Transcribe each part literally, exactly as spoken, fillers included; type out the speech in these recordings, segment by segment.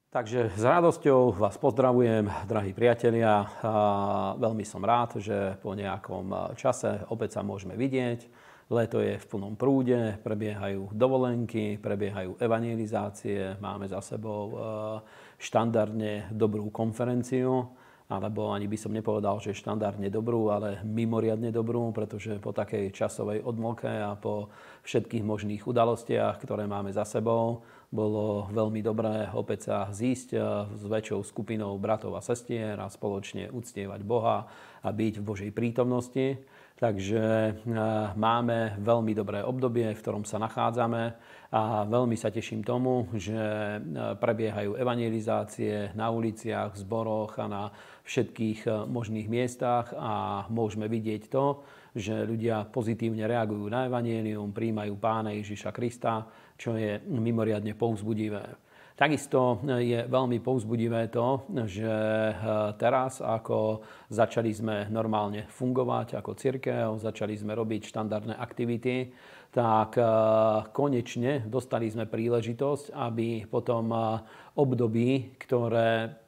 Takže s radosťou vás pozdravujem, drahí priatelia. A veľmi som rád, že po nejakom čase opäť sa môžeme vidieť. Leto je v plnom prúde, prebiehajú dovolenky, prebiehajú evangelizácie. Máme za sebou štandardne dobrú konferenciu, alebo ani by som nepovedal, že štandardne dobrú, ale mimoriadne dobrú, pretože po takej časovej odmlke a po všetkých možných udalostiach, ktoré máme za sebou, bolo veľmi dobré opäť sa zísť s väčšou skupinou bratov a sestier a spoločne uctievať Boha a byť v Božej prítomnosti. Takže máme veľmi dobré obdobie, v ktorom sa nachádzame a veľmi sa teším tomu, že prebiehajú evangelizácie na uliciach, v zboroch a na všetkých možných miestach a môžeme vidieť to, že ľudia pozitívne reagujú na evanjelium, prijímajú Pána Ježiša Krista, čo je mimoriadne povzbudivé. Takisto je veľmi povzbudivé to, že teraz, ako začali sme normálne fungovať ako cirkev, začali sme robiť štandardné aktivity, tak konečne dostali sme príležitosť, aby po tom období, ktoré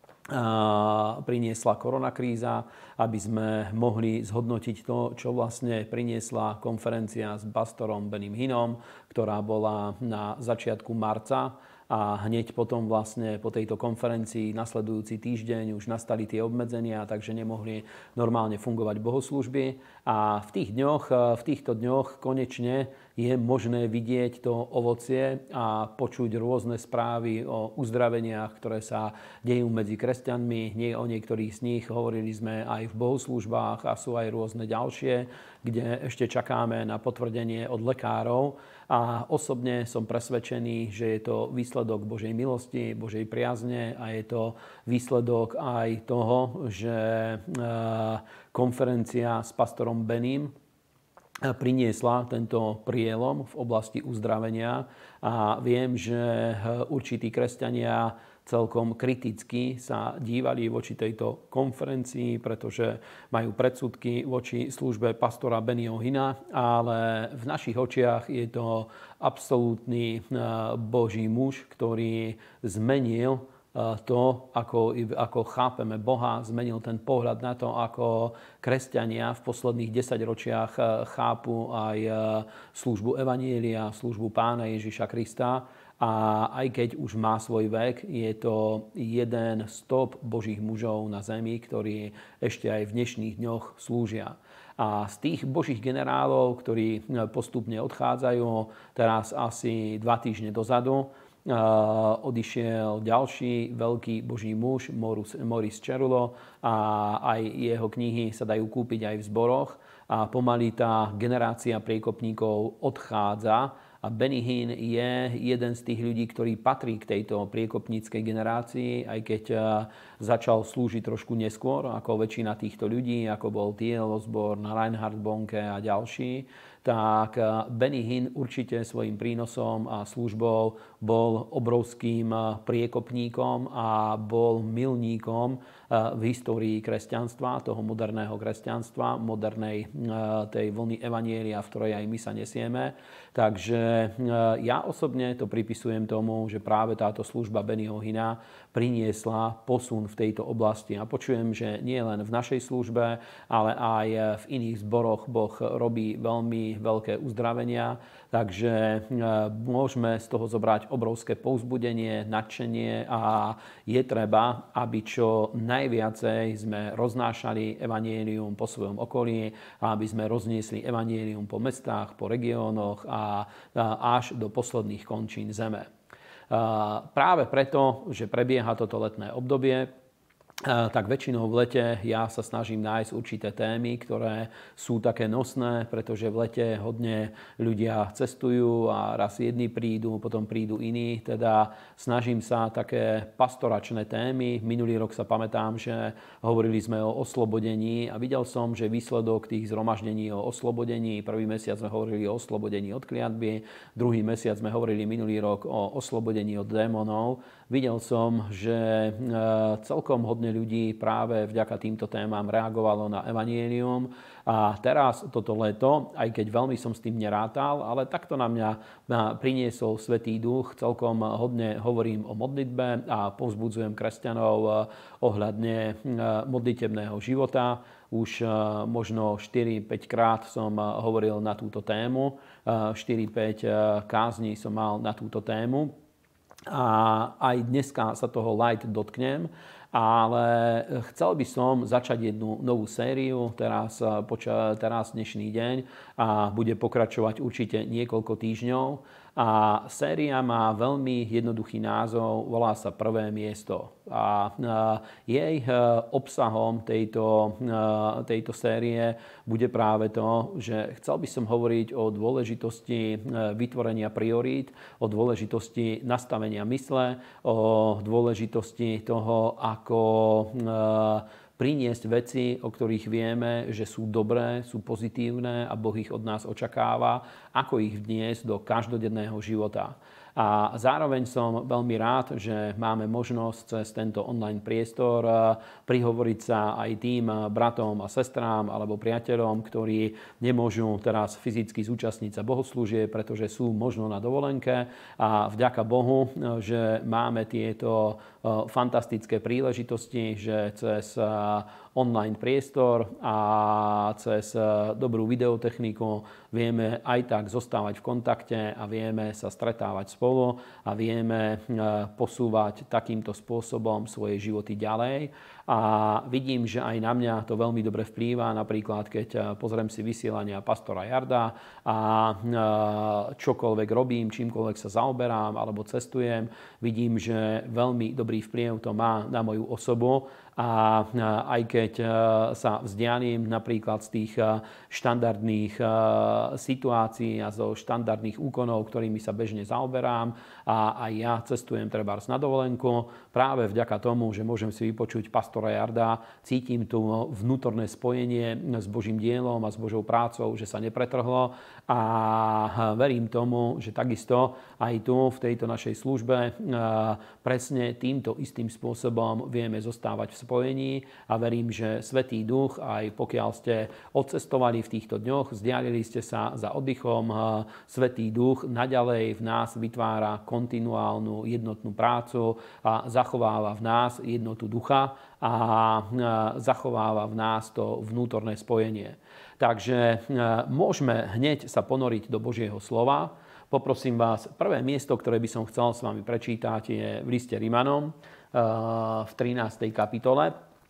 priniesla koronakríza, aby sme mohli zhodnotiť to, čo vlastne priniesla konferencia s pastorom Benim Hinom, ktorá bola na začiatku marca. A hneď potom vlastne po tejto konferencii nasledujúci týždeň už nastali tie obmedzenia, takže nemohli normálne fungovať bohoslúžby. A v tých dňoch, v týchto dňoch konečne je možné vidieť to ovocie a počuť rôzne správy o uzdraveniach, ktoré sa dejú medzi kresťanmi. Nie o niektorých z nich hovorili sme aj v bohoslúžbách a sú aj rôzne ďalšie, kde ešte čakáme na potvrdenie od lekárov. A osobne som presvedčený, že je to výsledok Božej milosti, Božej priazne a je to výsledok aj toho, že konferencia s pastorom Benim priniesla tento prielom v oblasti uzdravenia a viem, že určití kresťania celkom kriticky sa dívali voči tejto konferencii, pretože majú predsudky voči službe pastora Bennyho Hina, ale v našich očiach je to absolútny Boží muž, ktorý zmenil to, ako, ako chápeme Boha, zmenil ten pohľad na to, ako kresťania v posledných desaťročiach chápu aj službu evanjelia, službu Pána Ježiša Krista. A aj keď už má svoj vek, je to jeden z top Božích mužov na zemi, ktorí ešte aj v dnešných dňoch slúžia. A z tých Božích generálov, ktorí postupne odchádzajú, teraz asi dva týždne dozadu, odišiel ďalší veľký Boží muž, Maurice Cerulo, a aj jeho knihy sa dajú kúpiť aj v zboroch. A pomaly tá generácia priekopníkov odchádza. A Benny Hinn je jeden z tých ľudí, ktorý patrí k tejto priekopníckej generácii, aj keď začal slúžiť trošku neskôr ako väčšina týchto ľudí, ako bol T L Osborne, Reinhard Bonke a ďalší. Tak Benny Hinn určite svojím prínosom a službou bol obrovským priekopníkom a bol milníkom v histórii kresťanstva, toho moderného kresťanstva, modernej tej vlny evanjelia, v ktorej aj my sa nesieme. Takže ja osobne to pripisujem tomu, že práve táto služba Bennyho Hina priniesla posun v tejto oblasti. A počujem, že nie len v našej službe, ale aj v iných zboroch Boh robí veľmi veľké uzdravenia. Takže môžeme z toho zobrať obrovské povzbudenie, nadšenie a je treba, aby čo najviacej sme roznášali evanjelium po svojom okolí a aby sme rozniesli evanjelium po mestách, po regiónoch a až do posledných končín zeme. Práve preto, že prebieha toto letné obdobie, tak väčšinou v lete ja sa snažím nájsť určité témy, ktoré sú také nosné, pretože v lete hodne ľudia cestujú a raz jedni prídu, potom prídu iní. Teda snažím sa také pastoračné témy. Minulý rok sa pamätám, že hovorili sme o oslobodení a videl som, že výsledok tých zhromaždení o oslobodení, prvý mesiac sme hovorili o oslobodení od kliatby, druhý mesiac sme hovorili minulý rok o oslobodení od démonov. Videl som, že celkom hodne ľudí práve vďaka týmto témam reagovalo na evanjelium. A teraz toto leto, aj keď veľmi som s tým nerátal, ale takto na mňa priniesol Svätý Duch. Celkom hodne hovorím o modlitbe a povzbudzujem kresťanov ohľadne modlitebného života. Už možno štyri päť krát som hovoril na túto tému. štyri päť kázní som mal na túto tému. A aj dneska sa toho light dotknem. Ale chcel by som začať jednu novú sériu teraz, poča, teraz dnešný deň a bude pokračovať určite niekoľko týždňov. A séria má veľmi jednoduchý názov, volá sa Prvé miesto. A jej obsahom tejto, tejto série bude práve to, že chcel by som hovoriť o dôležitosti vytvorenia priorít, o dôležitosti nastavenia mysle, o dôležitosti toho, ako priniesť veci, o ktorých vieme, že sú dobré, sú pozitívne a Boh ich od nás očakáva, ako ich vniesť do každodenného života. A zároveň som veľmi rád, že máme možnosť cez tento online priestor prihovoriť sa aj tým bratom a sestrám alebo priateľom, ktorí nemôžu teraz fyzicky zúčastniť sa bohoslúžie, pretože sú možno na dovolenke. A vďaka Bohu, že máme tieto fantastické príležitosti, že cez online priestor a cez dobrú videotechniku vieme aj tak zostávať v kontakte a vieme sa stretávať spolu a vieme posúvať takýmto spôsobom svoje životy ďalej. A vidím, že aj na mňa to veľmi dobre vplýva, napríklad keď pozriem si vysielania pastora Jarda a čokoľvek robím, čímkoľvek sa zaoberám alebo cestujem, vidím, že veľmi dobrý vplyv to má na moju osobu. A aj keď sa vzdialím napríklad z tých štandardných situácií a zo štandardných úkonov, ktorými sa bežne zaoberám a aj ja cestujem trebárs na dovolenku, práve vďaka tomu, že môžem si vypočuť pastora Jarda, cítim tu vnútorné spojenie s Božím dielom a s Božou prácou, že sa nepretrhlo a verím tomu, že takisto aj tu v tejto našej službe presne týmto istým spôsobom vieme zostávať v spojení a verím, že Svätý Duch, aj pokiaľ ste odcestovali v týchto dňoch, vzdialili ste sa za oddychom, Svätý Duch naďalej v nás vytvára kontinuálnu jednotnú prácu a zachováva v nás jednotu ducha a zachováva v nás to vnútorné spojenie. Takže môžeme hneď sa ponoriť do Božieho slova. Poprosím vás, prvé miesto, ktoré by som chcel s vami prečítať, je v liste Rimanom v trinástej kapitole.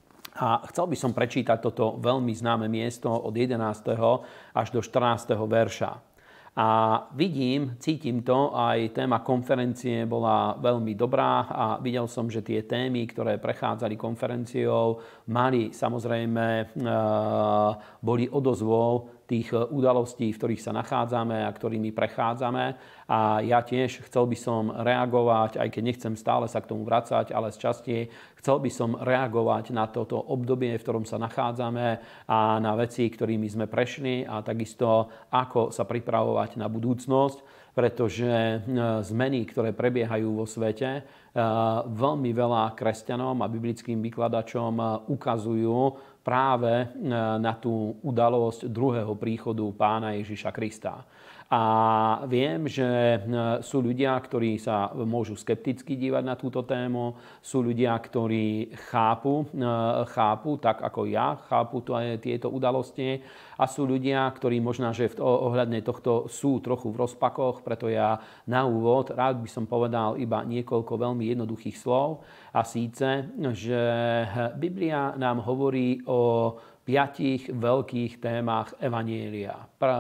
A chcel by som prečítať toto veľmi známe miesto od jedenásteho až do štrnásteho verša. A vidím, cítim to, aj téma konferencie bola veľmi dobrá a videl som, že tie témy, ktoré prechádzali konferenciou, mali samozrejme, boli odozvou tých udalostí, v ktorých sa nachádzame a ktorými prechádzame. A ja tiež chcel by som reagovať, aj keď nechcem stále sa k tomu vracať, ale z časti chcel by som reagovať na toto obdobie, v ktorom sa nachádzame a na veci, ktorými sme prešli a takisto ako sa pripravovať na budúcnosť, pretože zmeny, ktoré prebiehajú vo svete, veľmi veľa kresťanom a biblickým vykladačom ukazujú práve na tú udalosť druhého príchodu Pána Ježiša Krista. A viem, že sú ľudia, ktorí sa môžu skepticky dívať na túto tému, sú ľudia, ktorí chápu, chápu tak ako ja, chápu to aj tieto udalosti a sú ľudia, ktorí možno, že v ohľadne tohto sú trochu v rozpakoch, preto ja na úvod rád by som povedal iba niekoľko veľmi jednoduchých slov a síce, že Biblia nám hovorí o piatich veľkých témach evanjelia.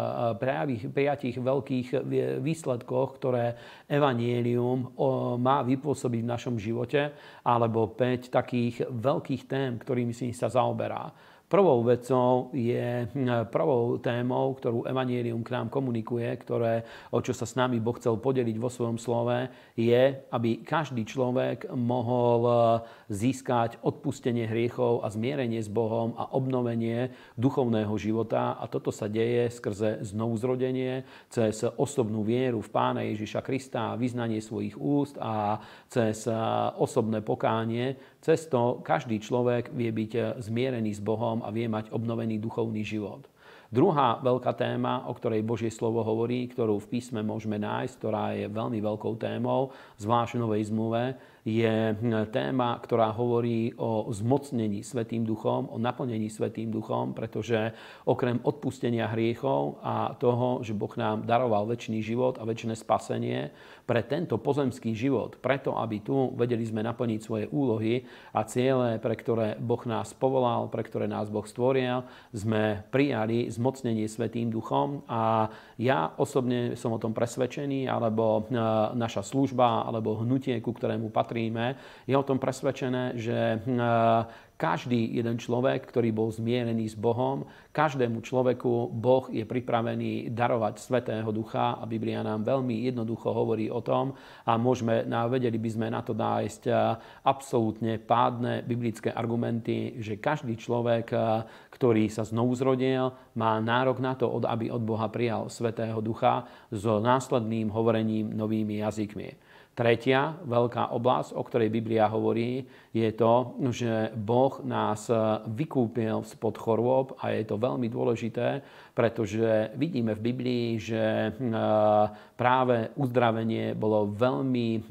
Piatich veľkých výsledkoch, ktoré evanjelium má vypôsobiť v našom živote, alebo päť takých veľkých tém, ktorými si sa zaoberá. Prvou vecou je, prvou témou, ktorú evanjelium k nám komunikuje, ktoré, o čo sa s nami Boh chcel podeliť vo svojom slove, je, aby každý človek mohol získať odpustenie hriechov a zmierenie s Bohom a obnovenie duchovného života. A toto sa deje skrze znovuzrodenie, cez osobnú vieru v Pána Ježiša Krista, vyznanie svojich úst a cez osobné pokánie. Cez to každý človek vie byť zmierený s Bohom a vie mať obnovený duchovný život. Druhá veľká téma, o ktorej Božie slovo hovorí, ktorú v písme môžeme nájsť, ktorá je veľmi veľkou témou, zvlášť v Novej zmluve, je téma, ktorá hovorí o zmocnení Svätým Duchom, o naplnení Svätým Duchom, pretože okrem odpustenia hriechov a toho, že Boh nám daroval večný život a večné spasenie, pre tento pozemský život, preto aby tu vedeli sme naplniť svoje úlohy a ciele, pre ktoré Boh nás povolal, pre ktoré nás Boh stvoril, sme prijali zmocnenie Svätým Duchom a ja osobne som o tom presvedčený, alebo naša služba, alebo hnutie, ku ktorému patríme, je o tom presvedčené, že každý jeden človek, ktorý bol zmierený s Bohom, každému človeku Boh je pripravený darovať Svätého Ducha a Biblia nám veľmi jednoducho hovorí o tom a môžeme, vedeli by sme na to nájsť absolútne pádne biblické argumenty, že každý človek, ktorý sa znovu zrodil, má nárok na to, aby od Boha prijal Svätého Ducha s následným hovorením novými jazykmi. Tretia veľká oblasť, o ktorej Biblia hovorí, je to, že Boh nás vykúpil spod chorôb a je to veľmi dôležité, pretože vidíme v Biblii, že práve uzdravenie bolo veľmi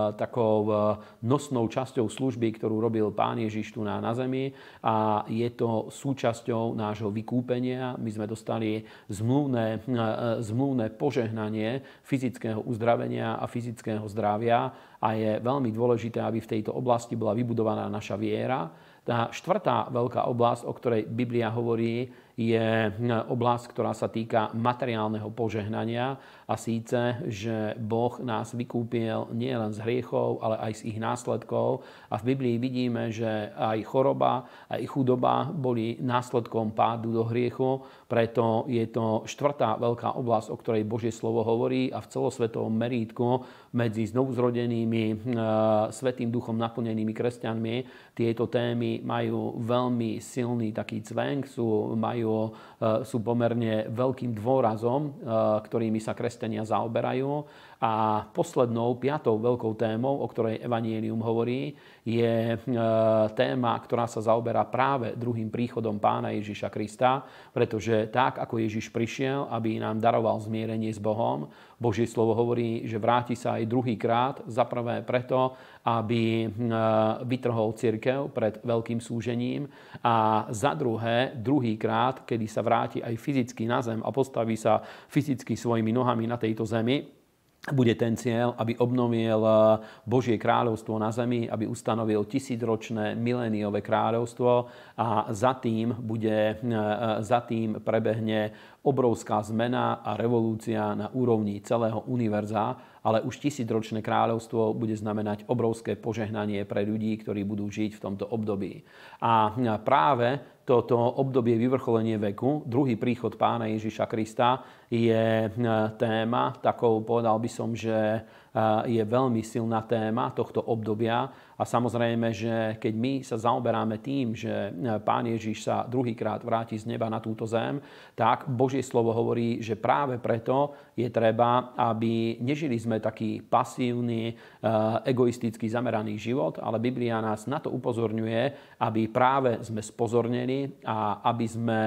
takou nosnou časťou služby, ktorú robil Pán Ježiš tu na, na zemi a je to súčasťou nášho vykúpenia. My sme dostali zmluvné, zmluvné požehnanie fyzického uzdravenia a fyzického zdravia a je veľmi dôležité, aby v tejto oblasti bola vybudovaná naša viera. Tá štvrtá veľká oblasť, o ktorej Biblia hovorí, je oblasť, ktorá sa týka materiálneho požehnania a síce, že Boh nás vykúpil nielen z hriechov, ale aj z ich následkov. A v Biblii vidíme, že aj choroba, aj chudoba boli následkom pádu do hriechu, preto je to štvrtá veľká oblasť, o ktorej Božie slovo hovorí a v celosvetovom merítku medzi znovuzrodenými, Svätým Duchom naplnenými kresťanmi tieto témy majú veľmi silný taký cvenk, sú, majú sú pomerne veľkým dôrazom, ktorými sa kresťania zaoberajú. A poslednou, piatou veľkou témou, o ktorej evanjelium hovorí, je téma, ktorá sa zaoberá práve druhým príchodom Pána Ježiša Krista, pretože tak, ako Ježiš prišiel, aby nám daroval zmierenie s Bohom, Božie slovo hovorí, že vráti sa aj druhýkrát, za prvé preto, aby vytrhol cirkev pred veľkým súžením a za druhé, druhýkrát, kedy sa vráti aj fyzicky na zem a postaví sa fyzicky svojimi nohami na tejto zemi, bude ten cieľ, aby obnovil Božie kráľovstvo na zemi, aby ustanovil tisícročné miléniové kráľovstvo a za tým, bude, za tým prebehne obrovská zmena a revolúcia na úrovni celého univerza, ale už tisícročné kráľovstvo bude znamenať obrovské požehnanie pre ľudí, ktorí budú žiť v tomto období. A práve toto obdobie vyvrcholenie veku, druhý príchod Pána Ježiša Krista, je téma, takou povedal by som, že je veľmi silná téma tohto obdobia. A samozrejme, že keď my sa zaoberáme tým, že Pán Ježiš sa druhýkrát vráti z neba na túto zem, tak Božie slovo hovorí, že práve preto je treba, aby nežili sme taký pasívny, egoisticky zameraný život, ale Biblia nás na to upozorňuje, aby práve sme spozorneli a aby sme,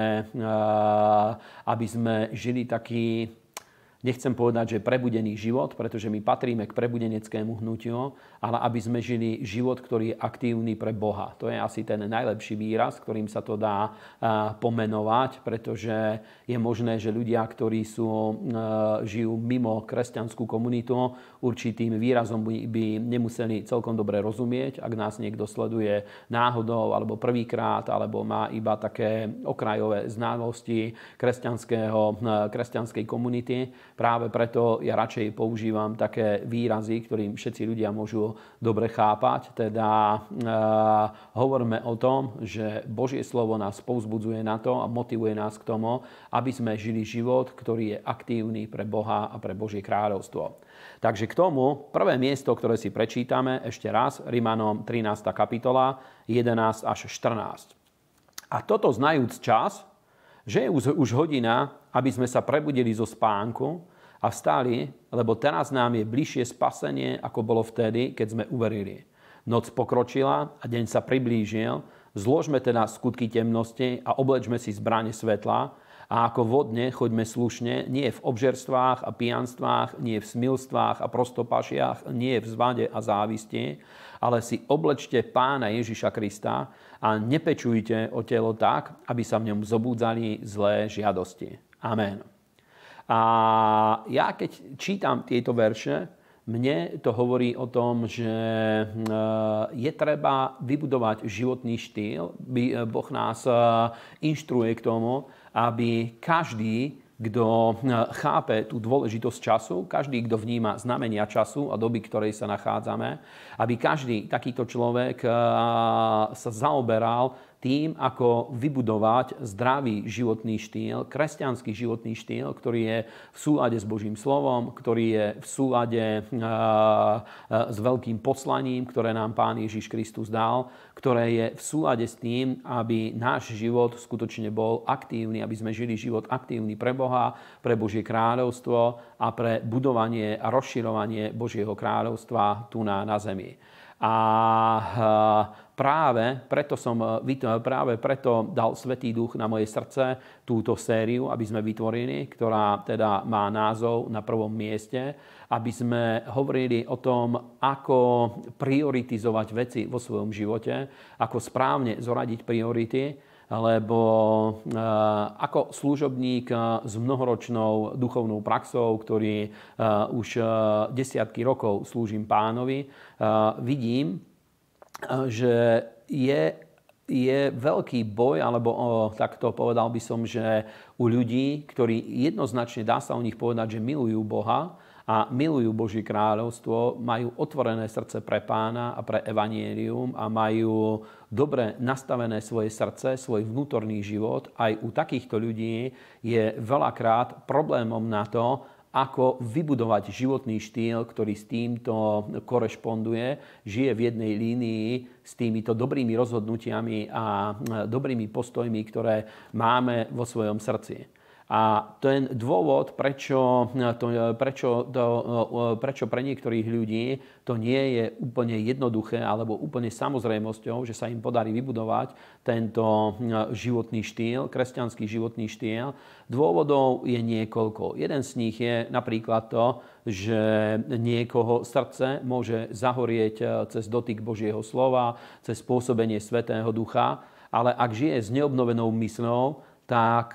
aby sme žili taký, nechcem povedať, že prebudený život, pretože my patríme k prebudeneckému hnutiu, ale aby sme žili život, ktorý je aktívny pre Boha. To je asi ten najlepší výraz, ktorým sa to dá pomenovať, pretože je možné, že ľudia, ktorí sú, žijú mimo kresťanskú komunitu, určitým výrazom by nemuseli celkom dobre rozumieť, ak nás niekto sleduje náhodou alebo prvýkrát, alebo má iba také okrajové znalosti kresťanskej komunity. Práve preto ja radšej používam také výrazy, ktorým všetci ľudia môžu dobre chápať. Teda e, hovoríme o tom, že Božie slovo nás povzbudzuje na to a motivuje nás k tomu, aby sme žili život, ktorý je aktívny pre Boha a pre Božie kráľovstvo. Takže k tomu prvé miesto, ktoré si prečítame ešte raz, Rimanom trinásta kapitola, jedenásť až štrnásť. A toto znajúc čas, že je už hodina, aby sme sa prebudili zo spánku a vstali, lebo teraz nám je bližšie spasenie, ako bolo vtedy, keď sme uverili. Noc pokročila a deň sa priblížil, zložme teda skutky temnosti a oblečme si zbrane svetla, a ako vodne choďme slušne, nie v obžerstvách a pijanstvách, nie v smilstvách a prostopašiach, nie v zvade a závisti, ale si oblečte Pána Ježiša Krista a nepečujte o telo tak, aby sa v ňom zobúdzali zlé žiadosti. Amen. A ja keď čítam tieto verše, mne to hovorí o tom, že je treba vybudovať životný štýl. Boh nás inštruuje k tomu, aby každý, kto chápe tú dôležitosť času, každý, kto vníma znamenia času a doby, ktorej sa nachádzame, aby každý takýto človek sa zaoberal tým, ako vybudovať zdravý životný štýl, kresťanský životný štýl, ktorý je v súlade s Božím slovom, ktorý je v súlade s veľkým poslaním, ktoré nám Pán Ježiš Kristus dal, ktoré je v súlade s tým, aby náš život skutočne bol aktívny, aby sme žili život aktívny pre Boha, pre Božie kráľovstvo a pre budovanie a rozširovanie Božieho kráľovstva tu na, na zemi. A práve preto, som, práve preto dal Svätý Duch na moje srdce túto sériu, aby sme vytvorili, ktorá teda má názov Na prvom mieste, aby sme hovorili o tom, ako prioritizovať veci vo svojom živote, ako správne zoradiť priority, lebo ako služobník s mnohoročnou duchovnou praxou, ktorý už desiatky rokov slúžim Pánovi, vidím, že je, je veľký boj, alebo takto povedal by som, že u ľudí, ktorí jednoznačne dá sa o nich povedať, že milujú Boha, a milujú Božie kráľovstvo, majú otvorené srdce pre Pána a pre evanjelium a majú dobre nastavené svoje srdce, svoj vnútorný život. Aj u takýchto ľudí je veľakrát problémom na to, ako vybudovať životný štýl, ktorý s týmto korešponduje, žije v jednej línii s týmito dobrými rozhodnutiami a dobrými postojmi, ktoré máme vo svojom srdci. A ten dôvod, prečo, to, prečo, to, prečo pre niektorých ľudí to nie je úplne jednoduché alebo úplne samozrejmosťou, že sa im podarí vybudovať tento životný štýl, kresťanský životný štýl, dôvodov je niekoľko. Jeden z nich je napríklad to, že niekoho srdce môže zahorieť cez dotyk Božieho slova, cez pôsobenie Svätého Ducha, ale ak žije s neobnovenou mysľou, tak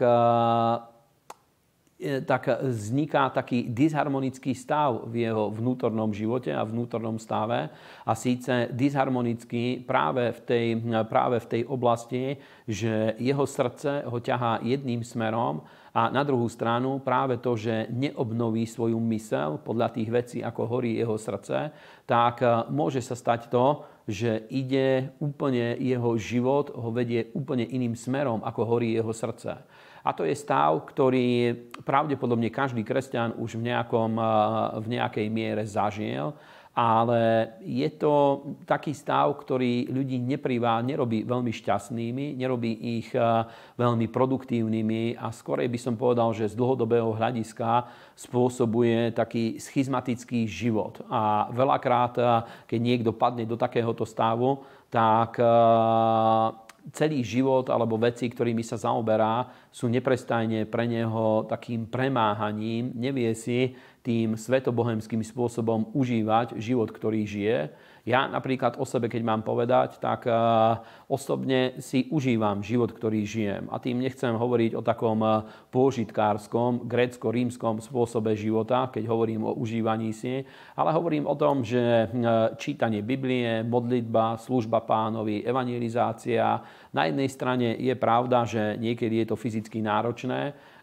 tak vzniká taký disharmonický stav v jeho vnútornom živote a vnútornom stave. A síce disharmonický práve v tej, práve v tej oblasti, že jeho srdce ho ťahá jedným smerom a na druhú stranu práve to, že neobnoví svoju myseľ podľa tých vecí, ako horí jeho srdce, tak môže sa stať to, že ide úplne jeho život, ho vedie úplne iným smerom, ako horí jeho srdce. A to je stav, ktorý pravdepodobne každý kresťan už v, nejakom, v nejakej miere zažil, ale je to taký stav, ktorý ľudí neprivá, nerobí veľmi šťastnými, nerobí ich veľmi produktívnymi a skorej by som povedal, že z dlhodobého hľadiska spôsobuje taký schizmatický život. A veľakrát, keď niekto padne do takéhoto stavu, tak celý život alebo veci, ktorými sa zaoberá, sú neprestajne pre neho takým premáhaním. Nevie si tým svetobohemským spôsobom užívať život, ktorý žije. Ja napríklad o sebe, keď mám povedať, tak osobne si užívam život, ktorý žijem. A tým nechcem hovoriť o takom pôžitkárskom, grécko-rímskom spôsobe života, keď hovorím o užívaní si, ale hovorím o tom, že čítanie Biblie, modlitba, služba Pánovi, evangelizácia. Na jednej strane je pravda, že niekedy je to fyzicky náročné,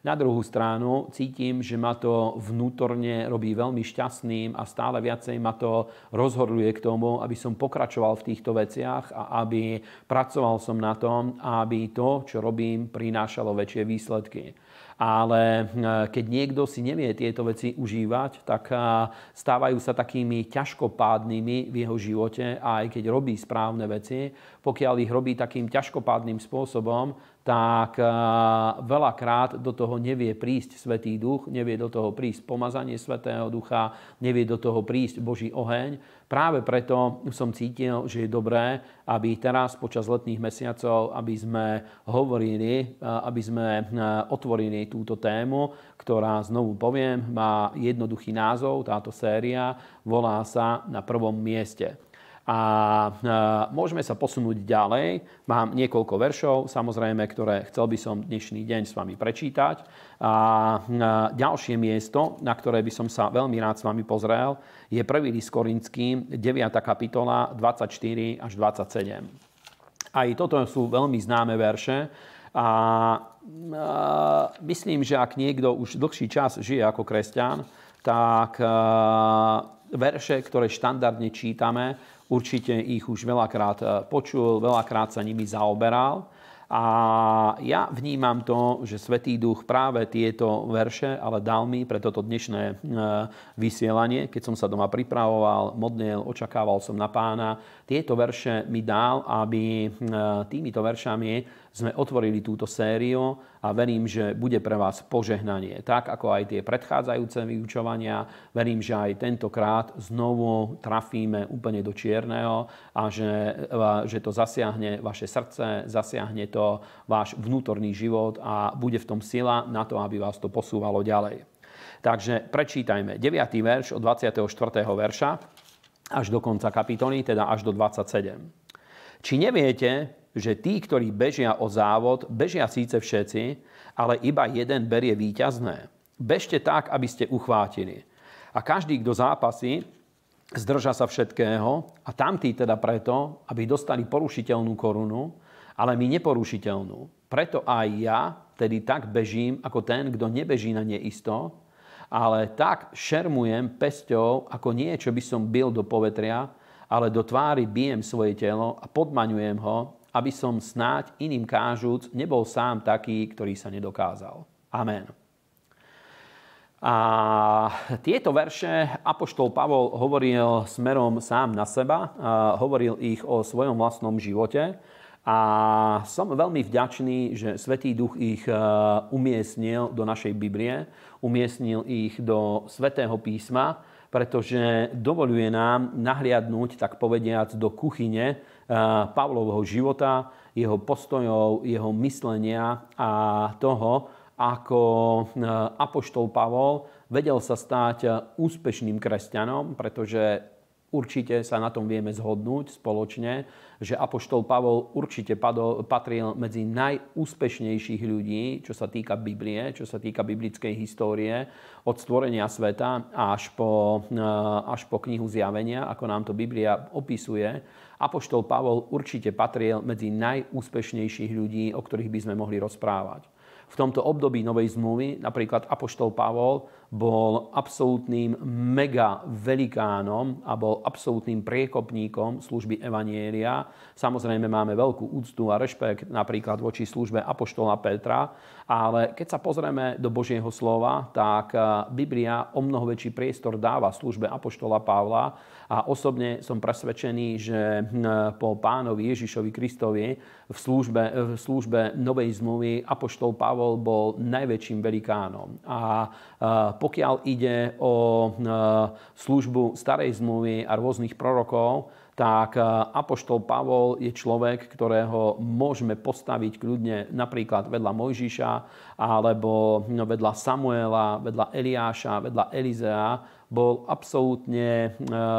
Na druhú stranu cítim, že ma to vnútorne robí veľmi šťastným a stále viacej ma to rozhorľuje k tomu, aby som pokračoval v týchto veciach a aby pracoval som na tom, aby to, čo robím, prinášalo väčšie výsledky. Ale keď niekto si nevie tieto veci užívať, tak stávajú sa takými ťažkopádnymi v jeho živote a aj keď robí správne veci, pokiaľ ich robí takým ťažkopádnym spôsobom, tak veľakrát do toho nevie prísť Svätý Duch, nevie do toho prísť pomazanie Svätého Ducha, nevie do toho prísť Boží oheň. Práve preto som cítil, že je dobré, aby teraz počas letných mesiacov, aby sme hovorili, aby sme otvorili túto tému, ktorá, znovu poviem, má jednoduchý názov, táto séria volá sa Na prvom mieste. A môžeme sa posunúť ďalej. Mám niekoľko veršov, samozrejme, ktoré chcel by som dnešný deň s vami prečítať. A ďalšie miesto, na ktoré by som sa veľmi rád s vami pozrel, je prvý list Korinským, deviata kapitola, dvadsaťštyri až dvadsaťsedem. Aj toto sú veľmi známe verše. A myslím, že ak niekto už dlhší čas žije ako kresťan, tak verše, ktoré štandardne čítame, určite ich už veľakrát počul, veľakrát sa nimi zaoberal. A ja vnímam to, že Svätý Duch práve tieto verše ale dal mi pre toto dnešné vysielanie, keď som sa doma pripravoval, modlil, očakával som na Pána. Tieto verše mi dal, aby týmito veršami sme otvorili túto sériu a verím, že bude pre vás požehnanie. Tak ako aj tie predchádzajúce vyučovania, verím, že aj tentokrát znovu trafíme úplne do čierneho a že, že to zasiahne vaše srdce, zasiahne to váš vnútorný život a bude v tom sila na to, aby vás to posúvalo ďalej. Takže prečítajme deviaty verš od dvadsiateho štvrtého verša až do konca kapitoly, teda až do dvadsaťsedem. Či neviete, že tí, ktorí bežia o závod, bežia síce všetci, ale iba jeden berie víťazné? Bežte tak, aby ste uchvátili. A každý, kto zápasí, zdrža sa všetkého, a tamtí teda preto, aby dostali porušiteľnú korunu, ale my neporušiteľnú. Preto aj ja tedy tak bežím, ako ten, kto nebeží na neisto, ale tak šermujem pesťou, ako nie, čo by som bil do povetria, ale do tvári bijem svoje telo a podmaňujem ho, aby som snáď iným kážúc nebol sám taký, ktorý sa nedokázal. Amen. A tieto verše apoštol Pavol hovoril smerom sám na seba, hovoril ich o svojom vlastnom živote a som veľmi vďačný, že Svätý Duch ich umiestnil do našej Biblie, umiestnil ich do Svätého písma, pretože dovoľuje nám nahliadnúť, tak povediac, do kuchyne Pavlovho života, jeho postojov, jeho myslenia a toho, ako apoštol Pavol vedel sa stať úspešným kresťanom, pretože určite sa na tom vieme zhodnúť spoločne, že apoštol Pavol určite padol, patril medzi najúspešnejších ľudí, čo sa týka Biblie, čo sa týka biblickej histórie, od stvorenia sveta až po, až po knihu Zjavenia, ako nám to Biblia opisuje. Apoštol Pavol určite patril medzi najúspešnejších ľudí, o ktorých by sme mohli rozprávať. V tomto období Novej zmluvy napríklad apoštol Pavol bol absolútnym mega velikánom a bol absolútnym priekopníkom služby evanjelia. Samozrejme máme veľkú úctu a rešpekt napríklad voči službe apoštola Petra, ale keď sa pozrieme do Božieho slova, tak Biblia o mnoho väčší priestor dáva službe apoštola Pavla a osobne som presvedčený, že po Pánovi Ježišovi Kristovi v službe, v službe Novej zmluvy apoštol Pavol bol najväčším velikánom. A pokiaľ ide o službu Starej zmluvy a rôznych prorokov, tak apoštol Pavol je človek, ktorého môžeme postaviť kľudne napríklad vedľa Mojžiša, alebo vedľa Samuela, vedľa Eliáša, vedľa Elizea. Bol absolútne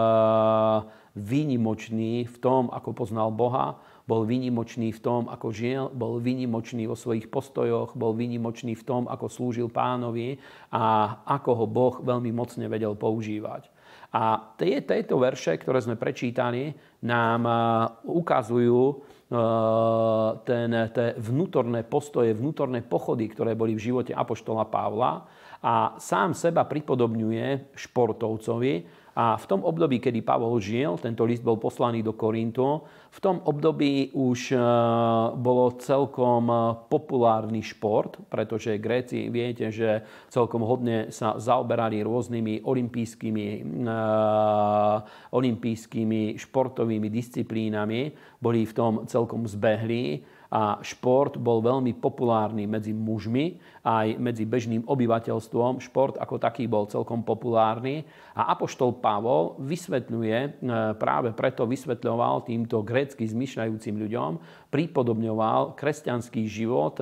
výnimočný v tom, ako poznal Boha, bol výnimočný v tom, ako žil, bol výnimočný vo svojich postojoch, bol výnimočný v tom, ako slúžil Pánovi a ako ho Boh veľmi mocne vedel používať. A tie, tieto verše, ktoré sme prečítali, nám ukazujú ten, tie vnútorné postoje, vnútorné pochody, ktoré boli v živote apoštola Pavla a sám seba pripodobňuje športovcovi. A v tom období, kedy Pavol žil, tento list bol poslaný do Korintu, v tom období už bolo celkom populárny šport, pretože Gréci, viete, že celkom hodne sa zaoberali rôznymi olympijskými, olympijskými športovými disciplínami, boli v tom celkom zbehlí. A šport bol veľmi populárny medzi mužmi, aj medzi bežným obyvateľstvom. Šport ako taký bol celkom populárny. A apoštol Pavol vysvetľuje, práve preto vysvetľoval týmto grécky zmýšľajúcim ľuďom, pripodobňoval kresťanský život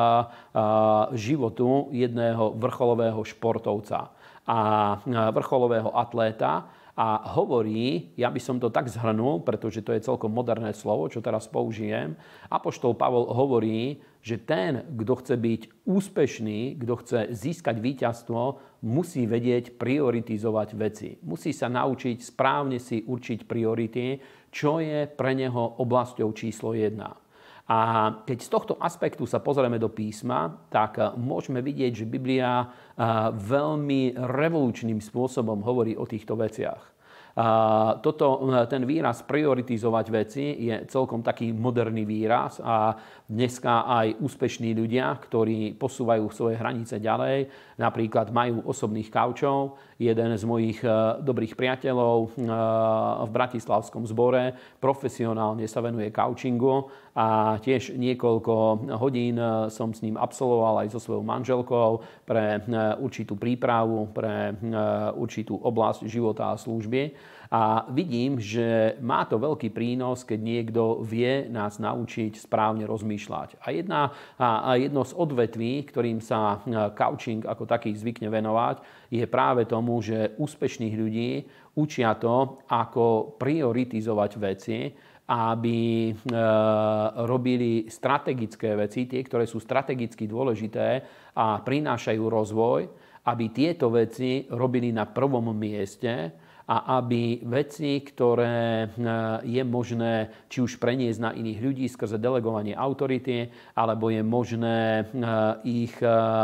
životu jedného vrcholového športovca a vrcholového atléta. A hovorí, ja by som to tak zhrnul, pretože to je celkom moderné slovo, čo teraz použijem. Apoštol Pavol hovorí, že ten, kto chce byť úspešný, kto chce získať víťazstvo, musí vedieť prioritizovať veci. Musí sa naučiť správne si určiť priority, čo je pre neho oblasťou číslo jedna. A keď z tohto aspektu sa pozrieme do písma, tak môžeme vidieť, že Biblia veľmi revolučným spôsobom hovorí o týchto veciach. Toto, ten výraz prioritizovať veci je celkom taký moderný výraz a dneska aj úspešní ľudia, ktorí posúvajú svoje hranice ďalej, napríklad majú osobných kaučov. Jeden z mojich dobrých priateľov v bratislavskom zbore profesionálne sa venuje kaučingu a tiež niekoľko hodín som s ním absolvoval aj so svojou manželkou pre určitú prípravu, pre určitú oblasť života a služby. A vidím, že má to veľký prínos, keď niekto vie nás naučiť správne rozmýšľať. A, jedna, a jedno z odvetví, ktorým sa coaching ako taký zvykne venovať, je práve tomu, že úspešných ľudí učia to, ako prioritizovať veci, aby e, robili strategické veci, tie, ktoré sú strategicky dôležité a prinášajú rozvoj, aby tieto veci robili na prvom mieste a aby veci, ktoré je možné či už preniesť na iných ľudí skrze delegovanie autority, alebo je možné ich,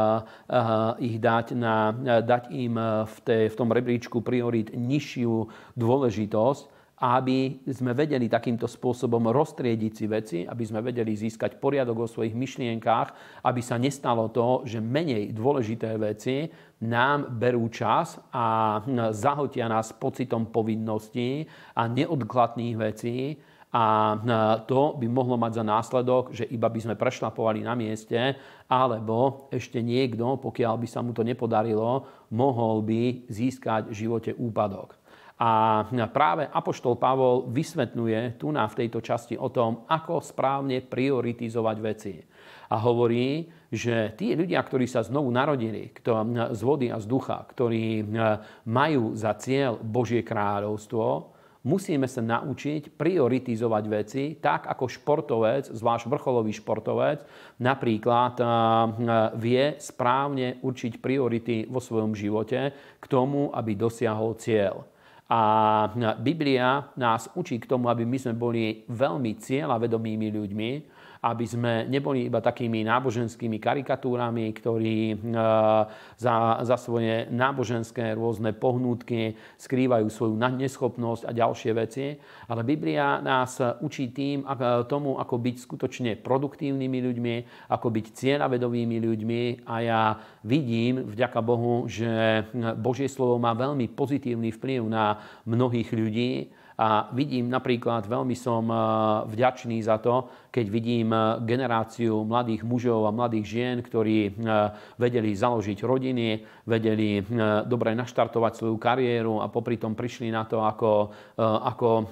ich dať, na, dať im v, té, v tom rebríčku priorít nižšiu dôležitosť, aby sme vedeli takýmto spôsobom roztriediť si veci, aby sme vedeli získať poriadok vo svojich myšlienkách, aby sa nestalo to, že menej dôležité veci nám berú čas a zahltia nás pocitom povinností a neodkladných vecí. A to by mohlo mať za následok, že iba by sme prešlapovali na mieste, alebo ešte niekto, pokiaľ by sa mu to nepodarilo, mohol by získať v živote úpadok. A práve apoštol Pavol vysvetľuje tu na v tejto časti o tom, ako správne prioritizovať veci. A hovorí, že tí ľudia, ktorí sa znovu narodili z vody a z ducha, ktorí majú za cieľ Božie kráľovstvo, musíme sa naučiť prioritizovať veci tak, ako športovec, zvlášť vrcholový športovec, napríklad vie správne určiť priority vo svojom živote k tomu, aby dosiahol cieľ. A Biblia nás učí k tomu, aby my sme boli veľmi cieľavedomými ľuďmi, aby sme neboli iba takými náboženskými karikatúrami, ktorí za, za svoje náboženské rôzne pohnútky skrývajú svoju neschopnosť a ďalšie veci. Ale Biblia nás učí tým, tomu, ako byť skutočne produktívnymi ľuďmi, ako byť cieľavedomými ľuďmi. A ja vidím, vďaka Bohu, že Božie slovo má veľmi pozitívny vplyv na mnohých ľudí. A vidím napríklad, veľmi som vďačný za to, keď vidím generáciu mladých mužov a mladých žien, ktorí vedeli založiť rodiny, vedeli dobre naštartovať svoju kariéru a popri tom prišli na to, ako, ako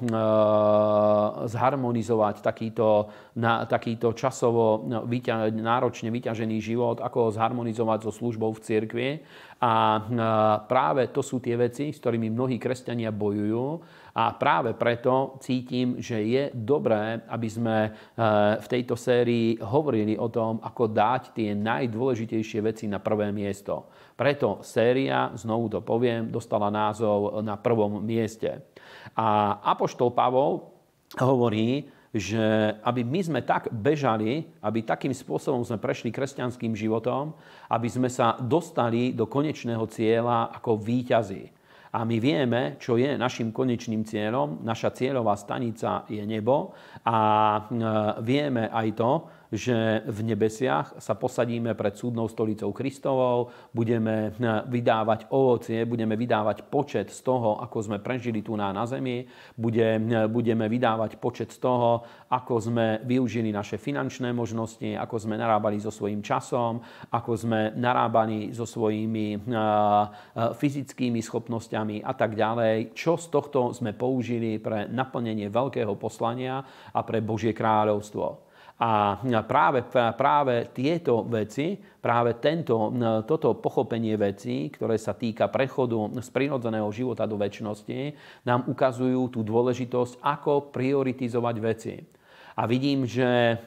zharmonizovať takýto, takýto časovo náročne vyťažený život, ako ho zharmonizovať so službou v cirkvi. A práve to sú tie veci, s ktorými mnohí kresťania bojujú. A práve preto cítim, že je dobré, aby sme v tejto sérii hovorili o tom, ako dať tie najdôležitejšie veci na prvé miesto. Preto séria, znovu to poviem, dostala názov Na prvom mieste. A apoštol Pavol hovorí, že aby my sme tak bežali, aby takým spôsobom sme prešli kresťanským životom, aby sme sa dostali do konečného cieľa ako víťazi. A my vieme, čo je našim konečným cieľom. Naša cieľová stanica je nebo a vieme aj to, že v nebesiach sa posadíme pred súdnou stolicou Kristovou, budeme vydávať ovocie, budeme vydávať počet z toho, ako sme prežili tu na, na zemi, Bude, budeme vydávať počet z toho, ako sme využili naše finančné možnosti, ako sme narábali so svojím časom, ako sme narábali so svojimi fyzickými schopnosťami a tak ďalej. Čo z tohto sme použili pre naplnenie veľkého poslania a pre Božie kráľovstvo. A práve, práve tieto veci, práve tento, toto pochopenie vecí, ktoré sa týka prechodu z prirodzeného života do večnosti, nám ukazujú tú dôležitosť, ako prioritizovať veci. A vidím, že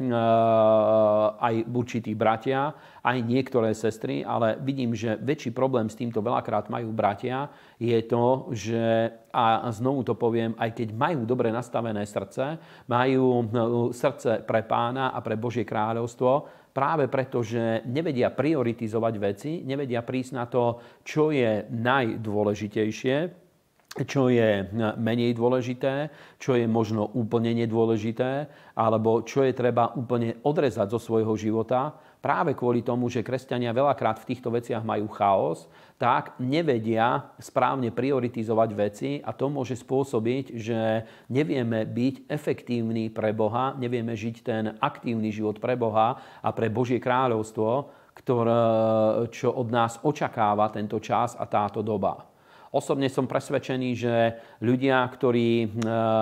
aj určití bratia, aj niektoré sestry, ale vidím, že väčší problém s týmto veľakrát majú bratia, je to, že, a znovu to poviem, aj keď majú dobre nastavené srdce, majú srdce pre Pána a pre Božie kráľovstvo, práve preto, že nevedia prioritizovať veci, nevedia prísť na to, čo je najdôležitejšie, čo je menej dôležité, čo je možno úplne nedôležité, alebo čo je treba úplne odrezať zo svojho života. Práve kvôli tomu, že kresťania veľakrát v týchto veciach majú chaos, tak nevedia správne prioritizovať veci a to môže spôsobiť, že nevieme byť efektívni pre Boha, nevieme žiť ten aktívny život pre Boha a pre Božie kráľovstvo, ktoré, čo od nás očakáva tento čas a táto doba. Osobne som presvedčený, že ľudia, ktorí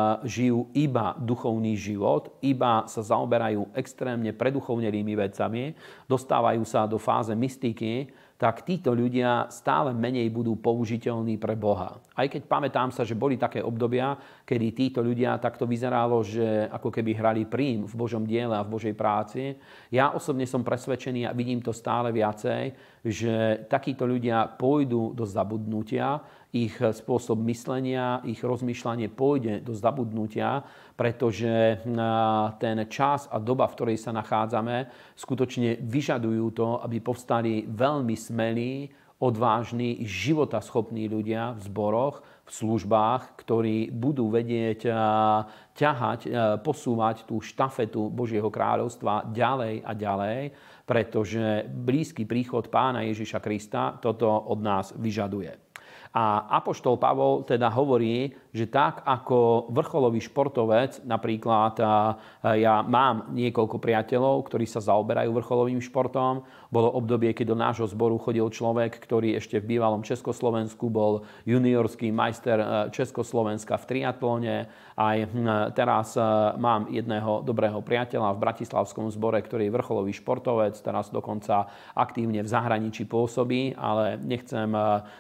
žijú iba duchovný život, iba sa zaoberajú extrémne preduchovnelými vecami, dostávajú sa do fáze mystiky, tak títo ľudia stále menej budú použiteľní pre Boha. Aj keď pamätám sa, že boli také obdobia, kedy títo ľudia takto vyzeralo, že ako keby hrali prím v Božom diele a v Božej práci. Ja osobne som presvedčený a vidím to stále viacej, že takíto ľudia pôjdu do zabudnutia, ich spôsob myslenia, ich rozmýšľanie pôjde do zabudnutia, pretože ten čas a doba, v ktorej sa nachádzame, skutočne vyžadujú to, aby povstali veľmi smelí, odvážni, životaschopní ľudia v zboroch, v službách, ktorí budú vedieť ťahať, posúvať tú štafetu Božieho kráľovstva ďalej a ďalej, pretože blízky príchod Pána Ježiša Krista toto od nás vyžaduje. A apoštol Pavol teda hovorí, že tak ako vrcholový športovec, napríklad ja mám niekoľko priateľov, ktorí sa zaoberajú vrcholovým športom. Bolo obdobie, keď do nášho zboru chodil človek, ktorý ešte v bývalom Československu bol juniorský majster Československa v triatlone. Aj teraz mám jedného dobrého priateľa v bratislavskom zbore, ktorý je vrcholový športovec, teraz dokonca aktívne v zahraničí pôsobí, ale nechcem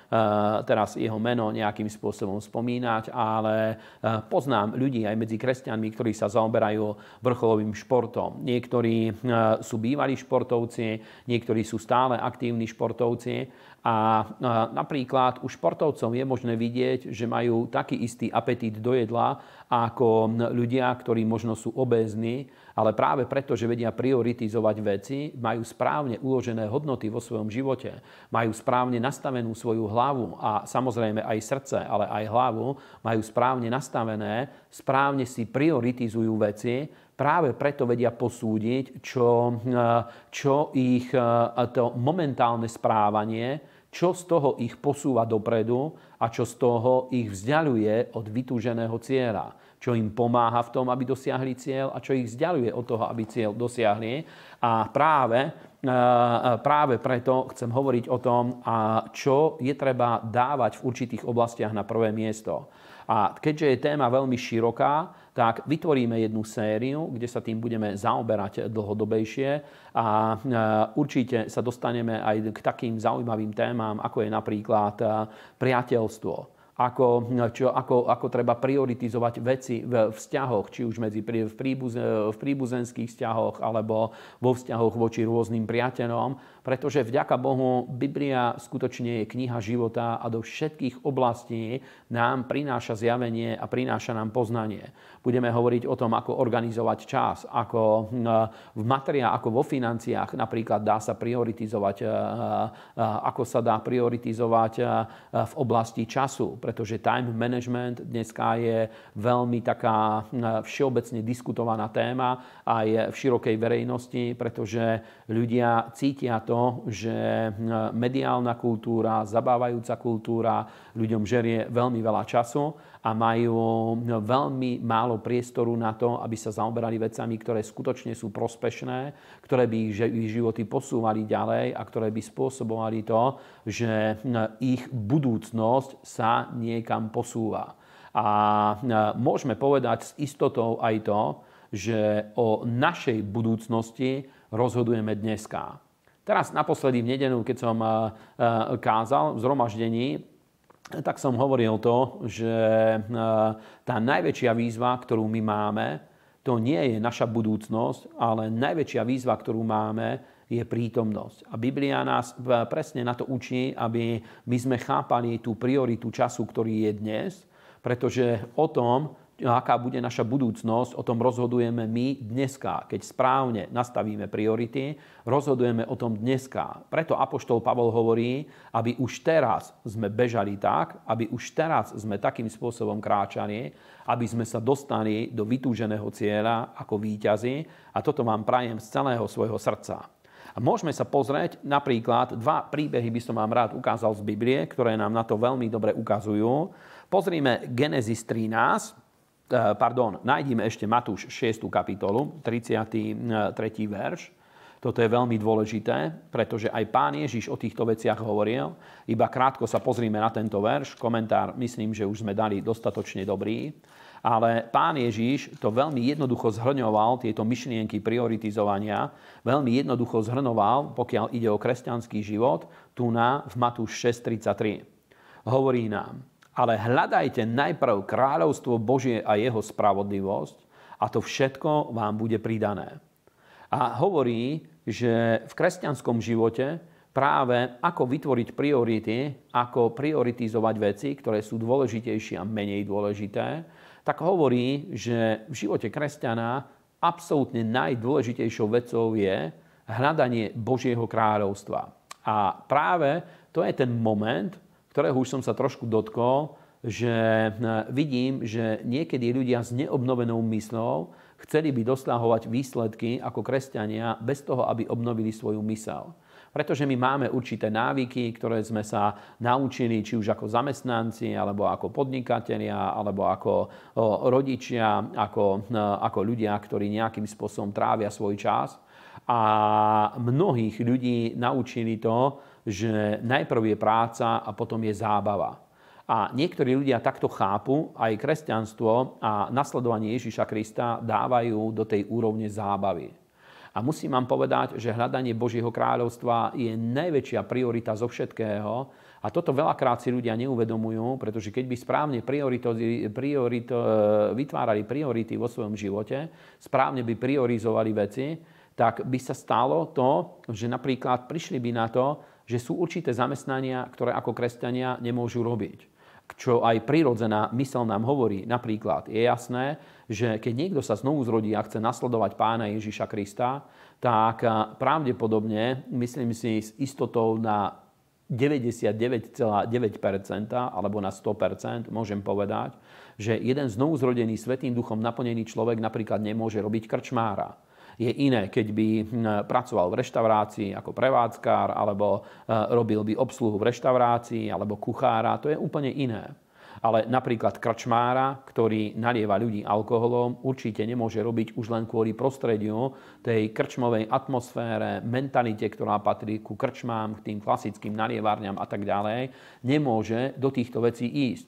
teraz jeho meno nejakým spôsobom spomínať, ale poznám ľudí aj medzi kresťanmi, ktorí sa zaoberajú vrcholovým športom. Niektorí sú bývalí športovci, niektorí sú stále aktívni športovci a napríklad u športovcov je možné vidieť, že majú taký istý apetít do jedla ako ľudia, ktorí možno sú obézni, ale práve preto, že vedia prioritizovať veci, majú správne uložené hodnoty vo svojom živote, majú správne nastavenú svoju hlavu a samozrejme aj srdce, ale aj hlavu, majú správne nastavené, správne si prioritizujú veci, práve preto vedia posúdiť, čo, čo ich to momentálne správanie, čo z toho ich posúva dopredu a čo z toho ich vzdialuje od vytúženého cieľa. Čo im pomáha v tom, aby dosiahli cieľ a čo ich vzdialuje od toho, aby cieľ dosiahli. A práve, práve preto chcem hovoriť o tom, čo je treba dávať v určitých oblastiach na prvé miesto. A keďže je téma veľmi široká, tak vytvoríme jednu sériu, kde sa tým budeme zaoberať dlhodobejšie a určite sa dostaneme aj k takým zaujímavým témam, ako je napríklad priateľstvo. Ako, čo, ako, ako treba prioritizovať veci v vzťahoch, či už medzi v, príbuz, v príbuzenských vzťahoch alebo vo vzťahoch voči rôznym priateľom, pretože vďaka Bohu Biblia skutočne je kniha života a do všetkých oblastí nám prináša zjavenie a prináša nám poznanie. Budeme hovoriť o tom, ako organizovať čas, ako v materiách, ako vo financiách napríklad dá sa prioritizovať, ako sa dá prioritizovať v oblasti času, pretože time management dneska je veľmi taká všeobecne diskutovaná téma aj v širokej verejnosti, pretože ľudia cítia to, že mediálna kultúra, zabávajúca kultúra ľuďom žerie veľmi veľa času a majú veľmi málo priestoru na to, aby sa zaoberali vecami, ktoré skutočne sú prospešné, ktoré by ich životy posúvali ďalej a ktoré by spôsobovali to, že ich budúcnosť sa niekam posúva. A môžeme povedať s istotou aj to, že o našej budúcnosti rozhodujeme dneska. Teraz naposledy v nedeľu, keď som kázal v zhromaždení, tak som hovoril to, že tá najväčšia výzva, ktorú my máme, to nie je naša budúcnosť, ale najväčšia výzva, ktorú máme, je prítomnosť. A Biblia nás presne na to učí, aby my sme chápali tú prioritu času, ktorý je dnes, pretože o tom, aká bude naša budúcnosť, o tom rozhodujeme my dneska. Keď správne nastavíme priority, rozhodujeme o tom dneska. Preto apoštol Pavol hovorí, aby už teraz sme bežali tak, aby už teraz sme takým spôsobom kráčali, aby sme sa dostali do vytúženého cieľa ako víťazi. A toto vám prajem z celého svojho srdca. A môžeme sa pozrieť napríklad, dva príbehy by som vám rád ukázal z Biblie, ktoré nám na to veľmi dobre ukazujú. Pozrime Genesis trinásť, pardon, nájdime ešte Matúš šiestú kapitolu, tridsiaty tretí verš. Toto je veľmi dôležité, pretože aj Pán Ježiš o týchto veciach hovoril. Iba krátko sa pozrime na tento verš. Komentár myslím, že už sme dali dostatočne dobrý. Ale Pán Ježiš to veľmi jednoducho zhrňoval, tieto myšlienky prioritizovania, veľmi jednoducho zhrňoval, pokiaľ ide o kresťanský život, tu na v Matúš šesť tridsaťtri. Hovorí nám: ale hľadajte najprv kráľovstvo Božie a jeho spravodlivosť a to všetko vám bude pridané. A hovorí, že v kresťanskom živote práve ako vytvoriť priority, ako prioritizovať veci, ktoré sú dôležitejšie a menej dôležité, tak hovorí, že v živote kresťana absolútne najdôležitejšou vecou je hľadanie Božieho kráľovstva. A práve to je ten moment, ktorého už som sa trošku dotkol, že vidím, že niekedy ľudia s neobnovenou mysľou chceli by dosahovať výsledky ako kresťania bez toho, aby obnovili svoju myseľ. Pretože my máme určité návyky, ktoré sme sa naučili, či už ako zamestnanci, alebo ako podnikatelia, alebo ako rodičia, ako, ako ľudia, ktorí nejakým spôsobom trávia svoj čas. A mnohých ľudí naučili to, že najprv je práca a potom je zábava. A niektorí ľudia takto chápu, aj kresťanstvo a nasledovanie Ježiša Krista dávajú do tej úrovne zábavy. A musím vám povedať, že hľadanie Božieho kráľovstva je najväčšia priorita zo všetkého. A toto veľakrát si ľudia neuvedomujú, pretože keď by správne priorito, priorito, vytvárali priority vo svojom živote, správne by priorizovali veci, tak by sa stalo to, že napríklad prišli by na to, že sú určité zamestnania, ktoré ako kresťania nemôžu robiť. Čo aj prirodzená myseľ nám hovorí. Napríklad je jasné, že keď niekto sa znovu zrodí a chce nasledovať Pána Ježiša Krista, tak pravdepodobne, myslím si s istotou na deväťdesiatdeväť celá deväť percent alebo na sto percent môžem povedať, že jeden znovu zrodený Svätým Duchom naplnený človek napríklad nemôže robiť krčmára. Je iné, keď by pracoval v reštaurácii ako prevádzkár, alebo robil by obsluhu v reštaurácii, alebo kuchára, to je úplne iné. Ale napríklad krčmára, ktorý nalieva ľudí alkoholom, určite nemôže robiť už len kvôli prostrediu, tej krčmovej atmosfére, mentalite, ktorá patrí ku krčmám, k tým klasickým nalievárňam a tak ďalej, nemôže do týchto vecí ísť.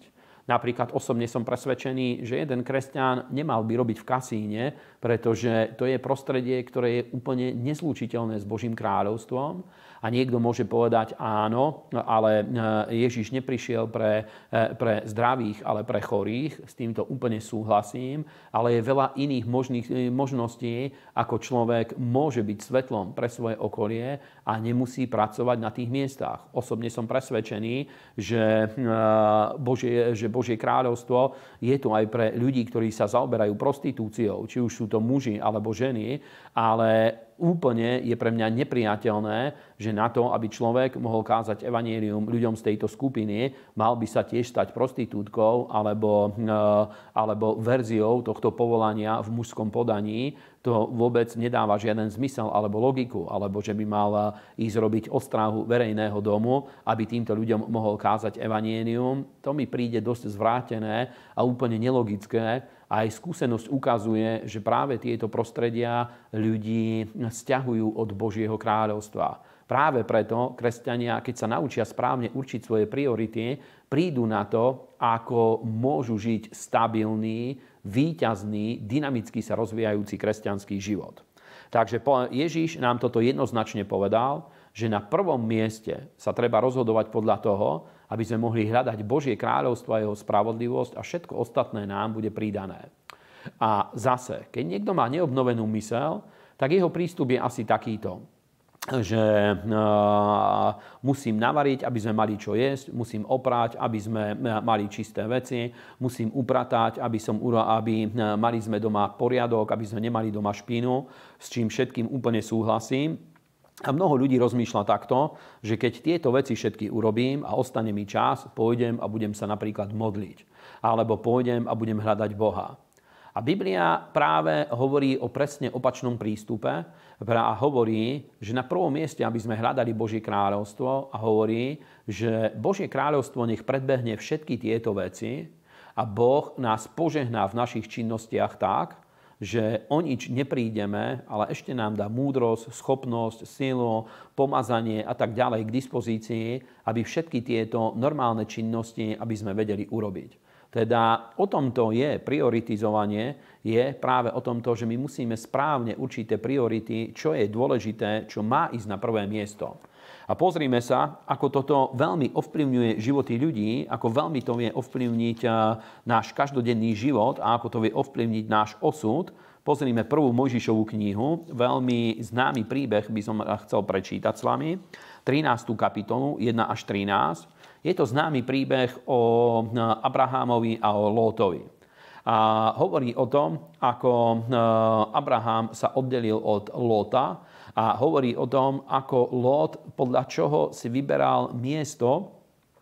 Napríklad osobne som presvedčený, že jeden kresťan nemal by robiť v kasíne, pretože to je prostredie, ktoré je úplne nezlučiteľné s Božím kráľovstvom. A niekto môže povedať áno, ale Ježiš neprišiel pre, pre zdravých, ale pre chorých. S týmto úplne súhlasím. Ale je veľa iných možných, možností, ako človek môže byť svetlom pre svoje okolie a nemusí pracovať na tých miestach. Osobne som presvedčený, že Božie, že Božie kráľovstvo je tu aj pre ľudí, ktorí sa zaoberajú prostitúciou, či už sú to muži alebo ženy, ale úplne je pre mňa nepriateľné, že na to, aby človek mohol kázať evanjelium ľuďom z tejto skupiny, mal by sa tiež stať prostitútkou alebo, alebo verziou tohto povolania v mužskom podaní. To vôbec nedáva žiaden zmysel alebo logiku, alebo že by mal ísť robiť ostrahu verejného domu, aby týmto ľuďom mohol kázať evanjelium. To mi príde dosť zvrátené a úplne nelogické. A aj skúsenosť ukazuje, že práve tieto prostredia ľudí sťahujú od Božieho kráľovstva. Práve preto kresťania, keď sa naučia správne určiť svoje priority, prídu na to, ako môžu žiť stabilný, víťazný, dynamicky sa rozvíjajúci kresťanský život. Takže Ježiš nám toto jednoznačne povedal, že na prvom mieste sa treba rozhodovať podľa toho, aby sme mohli hľadať Božie kráľovstvo a jeho spravodlivosť a všetko ostatné nám bude pridané. A zase, keď niekto má neobnovenú myseľ, tak jeho prístup je asi takýto, že uh, musím navariť, aby sme mali čo jesť, musím oprať, aby sme mali čisté veci, musím upratať, aby, som, aby mali sme doma poriadok, aby sme nemali doma špinu, s čím všetkým úplne súhlasím. A mnoho ľudí rozmýšľa takto, že keď tieto veci všetky urobím a ostane mi čas, pôjdem a budem sa napríklad modliť. Alebo pôjdem a budem hľadať Boha. A Biblia práve hovorí o presne opačnom prístupe a hovorí, že na prvom mieste, aby sme hľadali Božie kráľovstvo, a hovorí, že Božie kráľovstvo nech predbehne všetky tieto veci a Boh nás požehná v našich činnostiach tak, že o nič neprídeme, ale ešte nám dá múdrosť, schopnosť, silu, pomazanie a tak ďalej k dispozícii, aby všetky tieto normálne činnosti, aby sme vedeli urobiť. Teda o tomto je prioritizovanie, je práve o tomto, že my musíme správne určité priority, čo je dôležité, čo má ísť na prvé miesto. A pozrime sa, ako toto veľmi ovplyvňuje životy ľudí, ako veľmi to vie ovplyvniť náš každodenný život a ako to vie ovplyvniť náš osud. Pozrime prvú Mojžišovú knihu, veľmi známy príbeh by som chcel prečítať s vami, trinástu kapitolu, jeden až trinásť. Je to známy príbeh o Abrahámovi a o Lótovi. A hovorí o tom, ako Abraham sa oddelil od Lóta a hovorí o tom, ako Lót podľa čoho si vyberal miesto,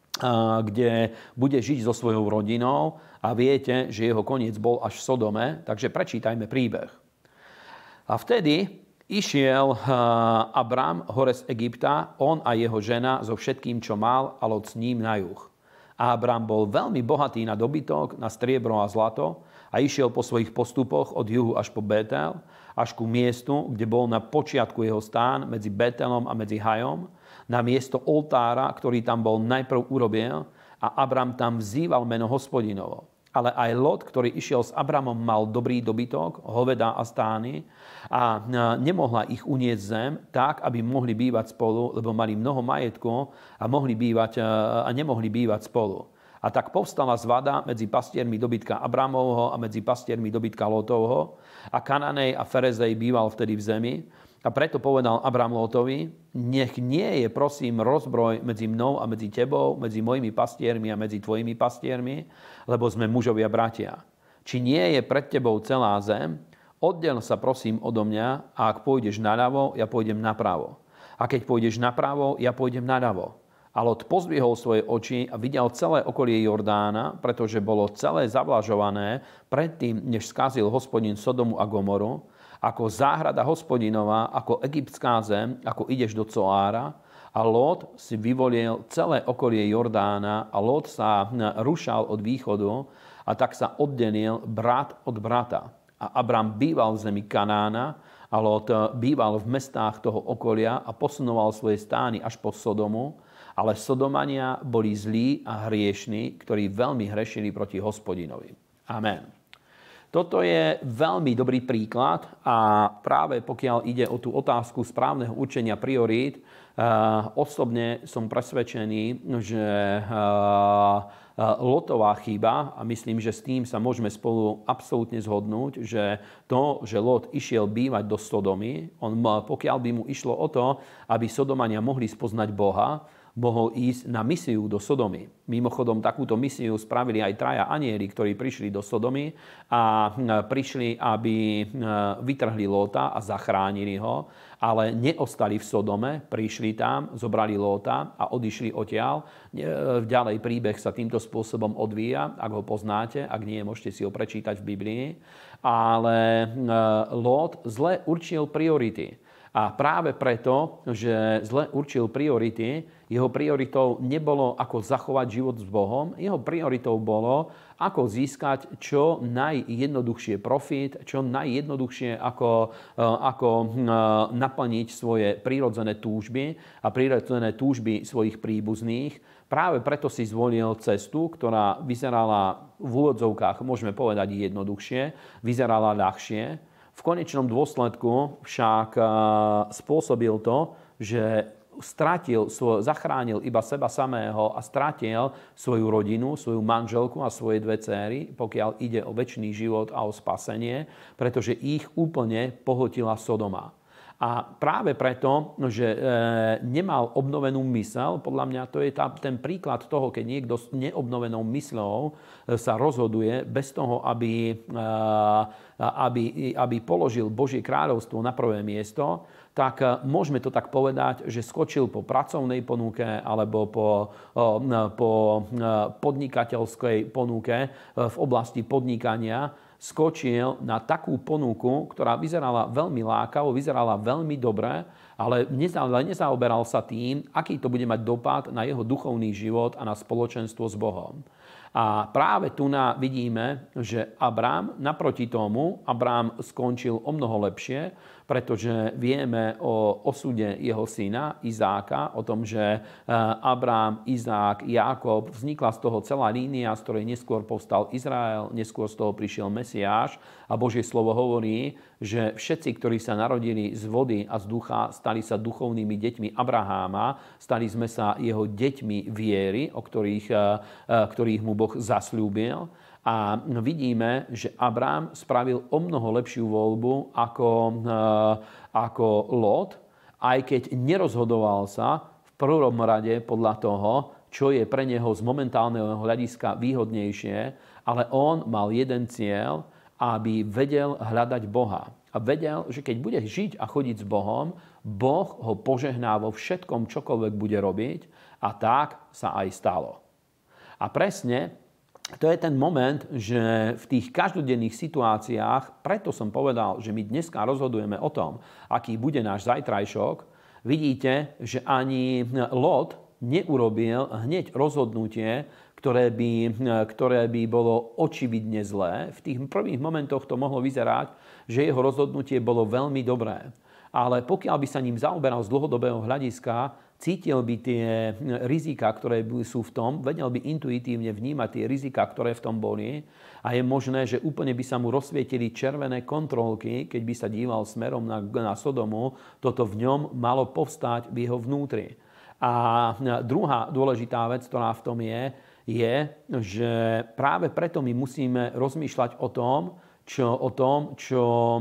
kde bude žiť so svojou rodinou a viete, že jeho koniec bol až v Sodome, takže prečítajme príbeh. A vtedy išiel Abram hore z Egypta, on a jeho žena so všetkým, čo mal, a Lot s ním na juh. A Abram bol veľmi bohatý na dobytok, na striebro a zlato a išiel po svojich postupoch od juhu až po Betel, až ku miestu, kde bol na počiatku jeho stán medzi Betelom a medzi Hajom, na miesto oltára, ktorý tam bol najprv urobil, a Abram tam vzýval meno Hospodinovo. Ale aj Lot, ktorý išiel s Abramom, mal dobrý dobytok, hovedá a stány a nemohla ich uniesť zem tak, aby mohli bývať spolu, lebo mali mnoho majetku a, mohli bývať, a nemohli bývať spolu. A tak povstala zvada medzi pastiermi dobytka Abramovho a medzi pastiermi dobytka Lotovho a Kananej a Ferezej býval vtedy v zemi. A preto povedal Abram Lótovi, nech nie je, prosím, rozbroj medzi mnou a medzi tebou, medzi mojimi pastiermi a medzi tvojimi pastiermi, lebo sme mužovia bratia. Či nie je pred tebou celá zem, oddel sa prosím odo mňa, a ak pôjdeš naľavo, ja pôjdem napravo. A keď pôjdeš napravo, ja pôjdem naľavo. A Lot pozdvihol svoje oči a videl celé okolie Jordána, pretože bolo celé zavlažované predtým, než skazil Hospodin Sodomu a Gomoru, ako záhrada Hospodinová, ako egyptská zem, ako ideš do Coára. A Lot si vyvolil celé okolie Jordána a Lot sa rušal od východu a tak sa oddelil brat od brata. A Abram býval v zemi Kanána a Lot býval v mestách toho okolia a posunoval svoje stány až po Sodomu. Ale Sodomania boli zlí a hriešní, ktorí veľmi hrešili proti Hospodinovi. Amen. Toto je veľmi dobrý príklad a práve pokiaľ ide o tú otázku správneho určenia priorít, osobne som presvedčený, že Lotová chyba, a myslím, že s tým sa môžeme spolu absolútne zhodnúť, že to, že Lot išiel bývať do Sodomy, on, pokiaľ by mu išlo o to, aby Sodomania mohli spoznať Boha, mohol ísť na misiu do Sodomy. Mimochodom, takúto misiu spravili aj traja anjeli, ktorí prišli do Sodomy a prišli, aby vytrhli Lóta a zachránili ho, ale neostali v Sodome, prišli tam, zobrali Lóta a odišli odtiaľ. Ďalej príbeh sa týmto spôsobom odvíja, ak ho poznáte, ak nie, môžete si ho prečítať v Biblii. Ale Lót zle určil priority. A práve preto, že zle určil priority, jeho prioritou nebolo, ako zachovať život s Bohom, jeho prioritou bolo, ako získať čo najjednoduchšie profit, čo najjednoduchšie, ako, ako naplniť svoje prírodzené túžby a prírodzené túžby svojich príbuzných. Práve preto si zvolil cestu, ktorá vyzerala v úvodzovkách, môžeme povedať jednoduchšie, vyzerala ľahšie. V konečnom dôsledku však spôsobil to, že stratil, zachránil iba seba samého a stratil svoju rodinu, svoju manželku a svoje dve dcéry, pokiaľ ide o večný život a o spasenie, pretože ich úplne pohltila Sodoma. A práve preto, že e, nemal obnovenú myseľ, podľa mňa to je tá, ten príklad toho, keď niekto s neobnovenou mysľou sa rozhoduje bez toho, aby, e, aby, aby položil Božie kráľovstvo na prvé miesto, tak môžeme to tak povedať, že skočil po pracovnej ponuke alebo po, po podnikateľskej ponuke v oblasti podnikania, skočil na takú ponuku, ktorá vyzerala veľmi lákavo, vyzerala veľmi dobre, ale nezaoberal sa tým, aký to bude mať dopad na jeho duchovný život a na spoločenstvo s Bohom. A práve tu na vidíme, že Abrám naproti tomu, Abrám skončil o mnoho lepšie, pretože vieme o osude jeho syna Izáka, o tom, že Abrám, Izák, Jákob, vznikla z toho celá línia, z ktorej neskôr povstal Izrael, neskôr z toho prišiel Mesiáš a Božie slovo hovorí, že všetci, ktorí sa narodili z vody a z ducha, stali sa duchovnými deťmi Abraháma, stali sme sa jeho deťmi viery, o ktorých, ktorých mu Boh zasľúbil. A vidíme, že Abrám spravil o mnoho lepšiu voľbu ako, ako Lot, aj keď nerozhodoval sa v prvom rade podľa toho, čo je pre neho z momentálneho hľadiska výhodnejšie, ale on mal jeden cieľ, aby vedel hľadať Boha. A vedel, že keď bude žiť a chodiť s Bohom, Boh ho požehná vo všetkom, čokoľvek bude robiť, a tak sa aj stalo. A presne to je ten moment, že v tých každodenných situáciách, preto som povedal, že my dneska rozhodujeme o tom, aký bude náš zajtrajšok, vidíte, že ani Lot neurobil hneď rozhodnutie, ktoré by, ktoré by bolo očividne zlé. V tých prvých momentoch to mohlo vyzerať, že jeho rozhodnutie bolo veľmi dobré. Ale pokiaľ by sa ním zaoberal z dlhodobého hľadiska, cítil by tie rizika, ktoré sú v tom, vedel by intuitívne vnímať tie rizika, ktoré v tom boli, a je možné, že úplne by sa mu rozsvietili červené kontrolky, keď by sa díval smerom na, na Sodomu, toto v ňom malo povstať v jeho vnútri. A druhá dôležitá vec, ktorá v tom je, je, že práve preto my musíme rozmýšľať o tom, čo, o tom, čo e,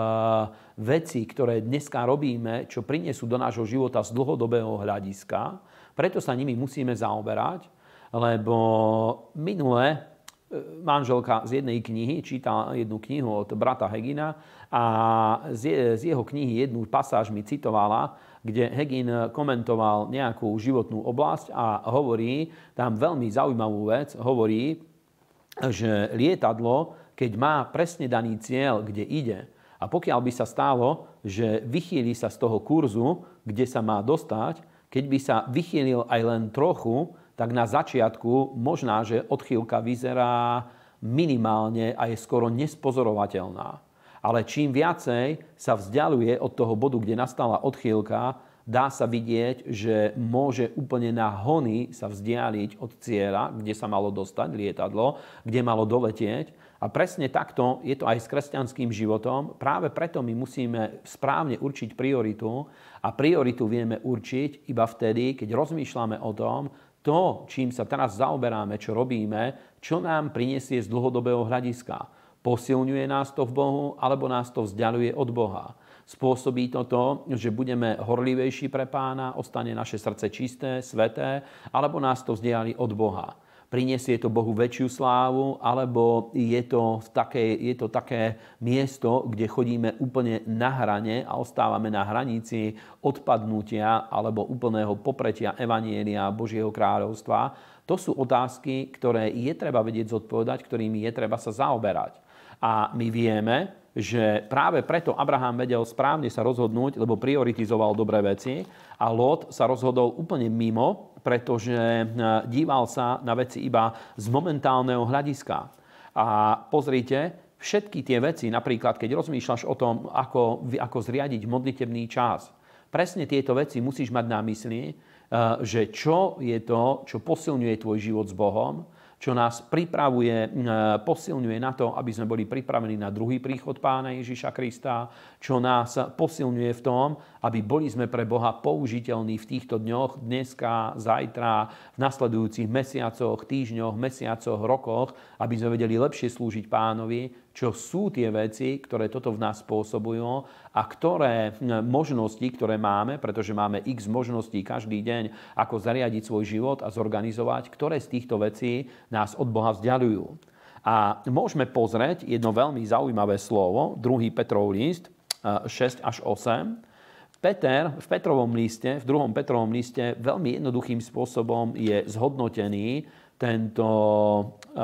veci, ktoré dneska robíme, čo prinesú do nášho života z dlhodobého hľadiska. Preto sa nimi musíme zaoberať, lebo minule manželka z jednej knihy čítala jednu knihu od brata Hagina a z, z jeho knihy jednu pasáž mi citovala, kde Hagin komentoval nejakú životnú oblasť a hovorí tam veľmi zaujímavú vec, hovorí, že lietadlo, keď má presne daný cieľ, kde ide, a pokiaľ by sa stalo, že vychýli sa z toho kurzu, kde sa má dostať, keď by sa vychýlil aj len trochu, tak na začiatku možná, že odchýlka vyzerá minimálne a je skoro nespozorovateľná. Ale čím viacej sa vzdialuje od toho bodu, kde nastala odchýlka, dá sa vidieť, že môže úplne na hony sa vzdialiť od cieľa, kde sa malo dostať lietadlo, kde malo doletieť. A presne takto je to aj s kresťanským životom. Práve preto my musíme správne určiť prioritu a prioritu vieme určiť iba vtedy, keď rozmýšľame o tom, to, čím sa teraz zaoberáme, čo robíme, čo nám prinesie z dlhodobého hľadiska. Posilňuje nás to v Bohu, alebo nás to vzdialuje od Boha. Spôsobí to to, že budeme horlivejší pre Pána, ostane naše srdce čisté, sveté, alebo nás to vzdiali od Boha. Prinesie to Bohu väčšiu slávu, alebo je to, také, je to také miesto, kde chodíme úplne na hrane a ostávame na hranici odpadnutia alebo úplného popretia evanjelia Božieho kráľovstva. To sú otázky, ktoré je treba vedieť zodpovedať, ktorými je treba sa zaoberať. A my vieme, že práve preto Abraham vedel správne sa rozhodnúť, lebo prioritizoval dobré veci a Lot sa rozhodol úplne mimo, pretože díval sa na veci iba z momentálneho hľadiska. A pozrite, všetky tie veci, napríklad keď rozmýšľaš o tom, ako, ako zriadiť modlitebný čas, presne tieto veci musíš mať na mysli, že čo je to, čo posilňuje tvoj život s Bohom, čo nás pripravuje, posilňuje na to, aby sme boli pripravení na druhý príchod Pána Ježiša Krista, čo nás posilňuje v tom, aby boli sme pre Boha použiteľní v týchto dňoch, dneska, zajtra, v nasledujúcich mesiacoch, týždňoch, mesiacoch, rokoch, aby sme vedeli lepšie slúžiť Pánovi, čo sú tie veci, ktoré toto v nás spôsobujú a ktoré možnosti, ktoré máme, pretože máme x možností každý deň, ako zariadiť svoj život a zorganizovať, ktoré z týchto vecí nás od Boha vzdialujú. A môžeme pozrieť jedno veľmi zaujímavé slovo, druhý Petrov list, šesť až osem. Peter v Petrovom liste, v druhom Petrovom liste veľmi jednoduchým spôsobom je zhodnotený tento uh,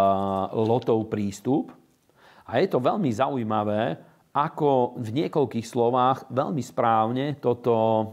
Lotov prístup. A je to veľmi zaujímavé, ako v niekoľkých slovách veľmi správne toto uh,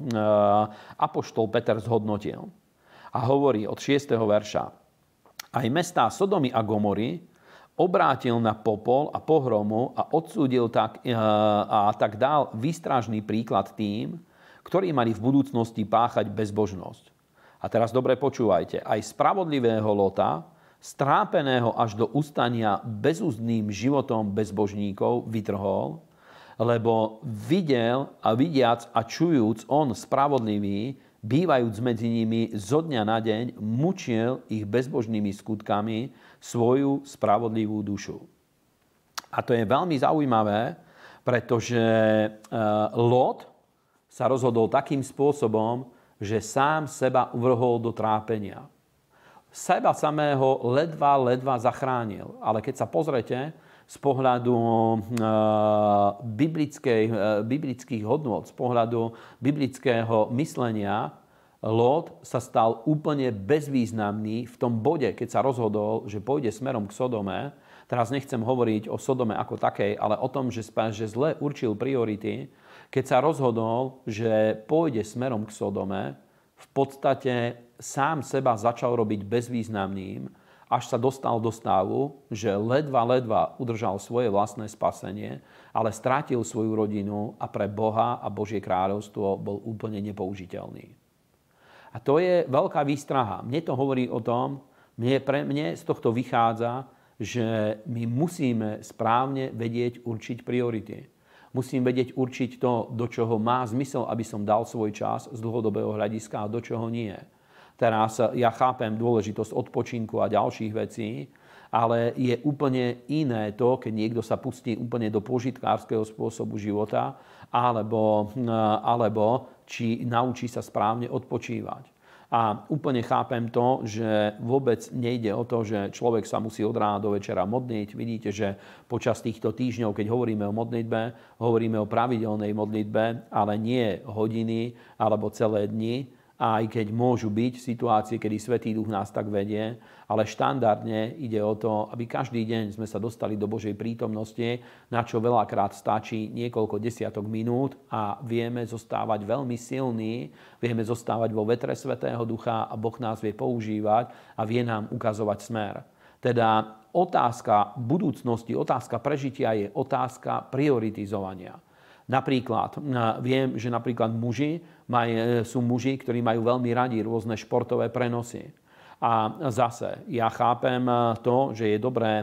apoštol Peter zhodnotil. A hovorí od šiesteho verša. Aj mestá Sodomy a Gomory obrátil na popol a pohromu a odsúdil tak, a tak dal výstražný príklad tým, ktorí mali v budúcnosti páchať bezbožnosť. A teraz dobre počúvajte. Aj spravodlivého Lota, strápeného až do ustania bezúzdným životom bezbožníkov, vytrhol, lebo videl a vidiac a čujúc on spravodlivý, bývajúc medzi nimi zo dňa na deň, mučil ich bezbožnými skutkami svoju spravodlivú dušu. A to je veľmi zaujímavé, pretože Lot sa rozhodol takým spôsobom, že sám seba uvrhol do trápenia. Seba samého ledva, ledva zachránil. Ale keď sa pozrete z pohľadu biblickej, biblických hodnôt, z pohľadu biblického myslenia, Lot sa stal úplne bezvýznamný v tom bode, keď sa rozhodol, že pôjde smerom k Sodome. Teraz nechcem hovoriť o Sodome ako takej, ale o tom, že, že zle určil priority. Keď sa rozhodol, že pôjde smerom k Sodome, v podstate sám seba začal robiť bezvýznamným, až sa dostal do stavu, že ledva, ledva udržal svoje vlastné spasenie, ale strátil svoju rodinu a pre Boha a Božie kráľovstvo bol úplne nepoužiteľný. A to je veľká výstraha. Mne to hovorí o tom, mne, pre mne z tohto vychádza, že my musíme správne vedieť určiť priority. Musím vedieť určiť to, do čoho má zmysel, aby som dal svoj čas z dlhodobého hľadiska a do čoho nie. Teraz ja chápem dôležitosť odpočinku a ďalších vecí, ale je úplne iné to, keď niekto sa pustí úplne do požitkárskeho spôsobu života, alebo, alebo či naučí sa správne odpočívať. A úplne chápem to, že vôbec nejde o to, že človek sa musí od rána do večera modliť. Vidíte, že počas týchto týždňov, keď hovoríme o modlitbe, hovoríme o pravidelnej modlitbe, ale nie hodiny alebo celé dni, aj keď môžu byť situácie, kedy Svätý Duch nás tak vedie, ale štandardne ide o to, aby každý deň sme sa dostali do Božej prítomnosti, na čo veľakrát stačí niekoľko desiatok minút a vieme zostávať veľmi silní, vieme zostávať vo vetre Svätého Ducha a Boh nás vie používať a vie nám ukazovať smer. Teda otázka budúcnosti, otázka prežitia je otázka prioritizovania. Napríklad, viem, že napríklad muži maj, sú muži, ktorí majú veľmi radi rôzne športové prenosy. A zase, ja chápem to, že je dobré,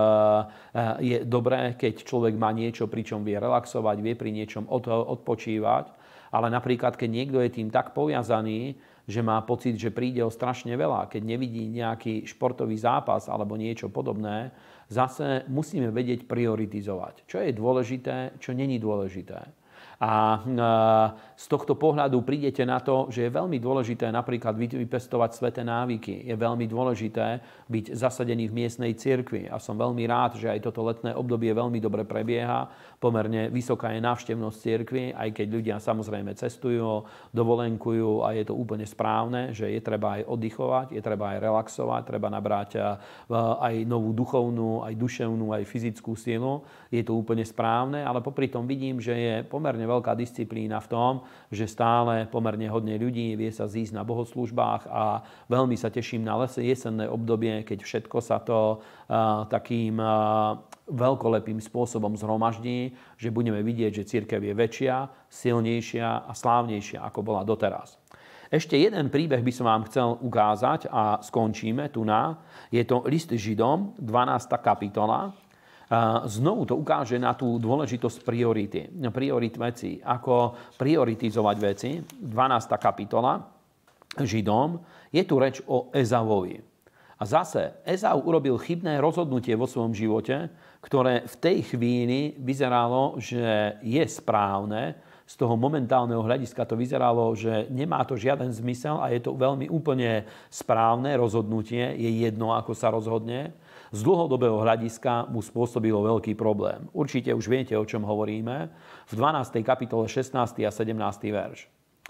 je dobré, keď človek má niečo, pričom vie relaxovať, vie pri niečom odpočívať, ale napríklad, keď niekto je tým tak poviazaný, že má pocit, že príde o strašne veľa, keď nevidí nejaký športový zápas alebo niečo podobné, zase musíme vedieť prioritizovať, čo je dôležité, čo není dôležité. A z tohto pohľadu prídete na to, že je veľmi dôležité napríklad vypestovať sväté návyky. Je veľmi dôležité byť zasadený v miestnej cirkvi. A som veľmi rád, že aj toto letné obdobie veľmi dobre prebieha. Pomerne vysoká je návštevnosť cirkvi, aj keď ľudia samozrejme cestujú, dovolenkujú a je to úplne správne, že je treba aj oddychovať, je treba aj relaxovať, treba nabrať aj novú duchovnú, aj duševnú, aj fyzickú silu. Je to úplne správne, ale popri tom vidím, že je pomerne veľká disciplína v tom, že stále pomerne hodne ľudí vie sa zísť na bohoslúžbách a veľmi sa teším na jesenné obdobie, keď všetko sa to uh, takým uh, veľkolepým spôsobom zhromaždí, že budeme vidieť, že cirkev je väčšia, silnejšia a slávnejšia, ako bola doteraz. Ešte jeden príbeh by som vám chcel ukázať a skončíme tu na. Je to list Židom, dvanásta kapitola. Znovu to ukáže na tú dôležitosť priority. Priorit veci. Ako prioritizovať veci. dvanásta kapitola Židom. Je tu reč o Ezavovi. A zase Ezau urobil chybné rozhodnutie vo svojom živote, ktoré v tej chvíli vyzeralo, že je správne. Z toho momentálneho hľadiska to vyzeralo, že nemá to žiaden zmysel a je to veľmi úplne správne rozhodnutie. Je jedno, ako sa rozhodne. Z dlhodobého hľadiska mu spôsobilo veľký problém. Určite už viete, o čom hovoríme. V dvanástej kapitole šestnásty a sedemnásty verš.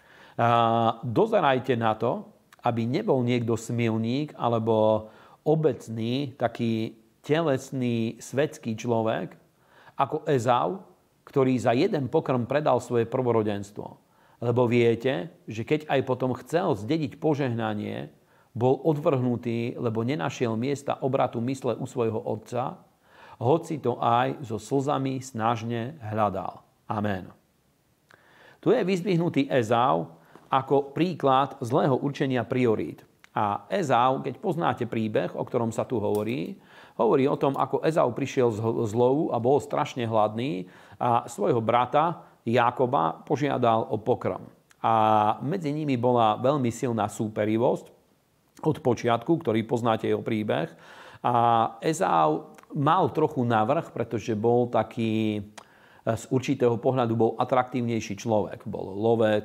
Dozerajte na to, aby nebol niekto smilník alebo obecný, taký telesný, svetský človek, ako Ezau, ktorý za jeden pokrm predal svoje prvorodenstvo. Lebo viete, že keď aj potom chcel zdediť požehnanie, bol odvrhnutý, lebo nenašiel miesta obratu mysle u svojho otca, hoci to aj so slzami snažne hľadal. Amen. Tu je vyzdvihnutý Ezau ako príklad zlého určenia priorít. A Ezau, keď poznáte príbeh, o ktorom sa tu hovorí, hovorí o tom, ako Ezau prišiel z lovu a bol strašne hladný a svojho brata Jákoba požiadal o pokrm. A medzi nimi bola veľmi silná súperivosť, od počiatku, ktorý poznáte jeho príbeh. A Ezau mal trochu navrch, pretože bol taký, z určitého pohľadu bol atraktívnejší človek. Bol lovec,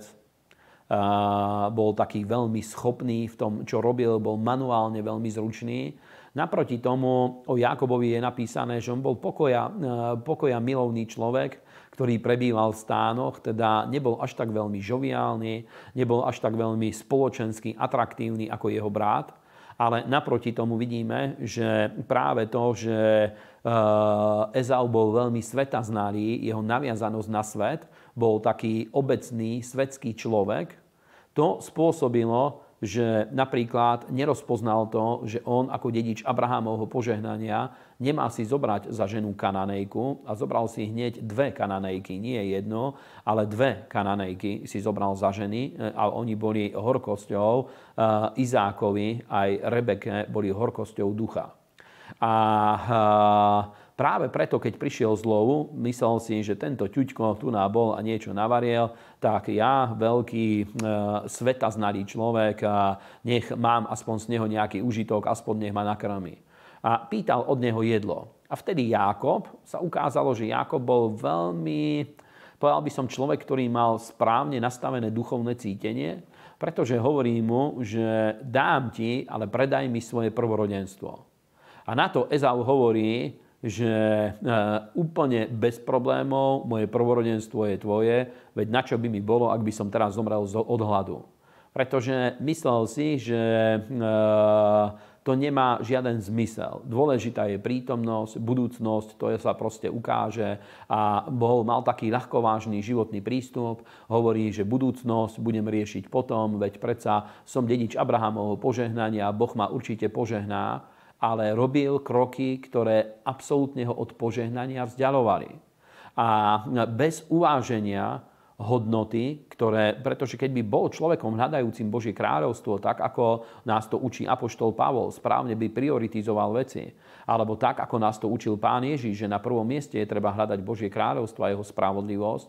bol taký veľmi schopný v tom, čo robil, bol manuálne veľmi zručný. Naproti tomu o Jákobovi je napísané, že on bol pokoja, pokoja milovný človek, ktorý prebýval v stánoch, teda nebol až tak veľmi žoviálny, nebol až tak veľmi spoločensky atraktívny ako jeho brat, ale naproti tomu vidíme, že práve to, že Ezau bol veľmi svetaznalý, jeho naviazanosť na svet, bol taký obecný svetský človek, to spôsobilo, že napríklad nerozpoznal to, že on ako dedič Abrahámovho požehnania nemá si zobrať za ženu Kananejku a zobral si hneď dve Kananejky, nie jedno, ale dve Kananejky si zobral za ženy a oni boli horkosťou Izákovi, aj Rebeke boli horkosťou ducha. A práve preto, keď prišiel z lovu, myslel si, že tento ťuďko tu bol a niečo navariel, tak ja, veľký e, svetaznalý človek, a nech mám aspoň z neho nejaký užitok, aspoň nech ma nakrmí. A pýtal od neho jedlo. A vtedy Jákob, sa ukázalo, že Jákob bol veľmi, povedal by som, človek, ktorý mal správne nastavené duchovné cítenie, pretože hovorí mu, že dám ti, ale predaj mi svoje prvorodenstvo. A na to Ezau hovorí, že e, úplne bez problémov moje prvorodenstvo je tvoje, veď na čo by mi bolo, ak by som teraz zomrel od hladu. Pretože myslel si, že e, to nemá žiaden zmysel. Dôležitá je prítomnosť, budúcnosť, to sa proste ukáže a bol, mal taký ľahkovážny životný prístup, hovorí, že budúcnosť budem riešiť potom, veď predsa som dedič Abrahámovho požehnania, Boh ma určite požehná, ale robil kroky, ktoré absolútne ho od požehnania vzdialovali. a bez uváženia hodnoty, ktoré, pretože keď by bol človekom hľadajúcim Božie kráľovstvo, tak ako nás to učí apoštol Pavol, správne by prioritizoval veci, alebo tak, ako nás to učil Pán Ježiš, že na prvom mieste je treba hľadať Božie kráľovstvo a jeho spravodlivosť,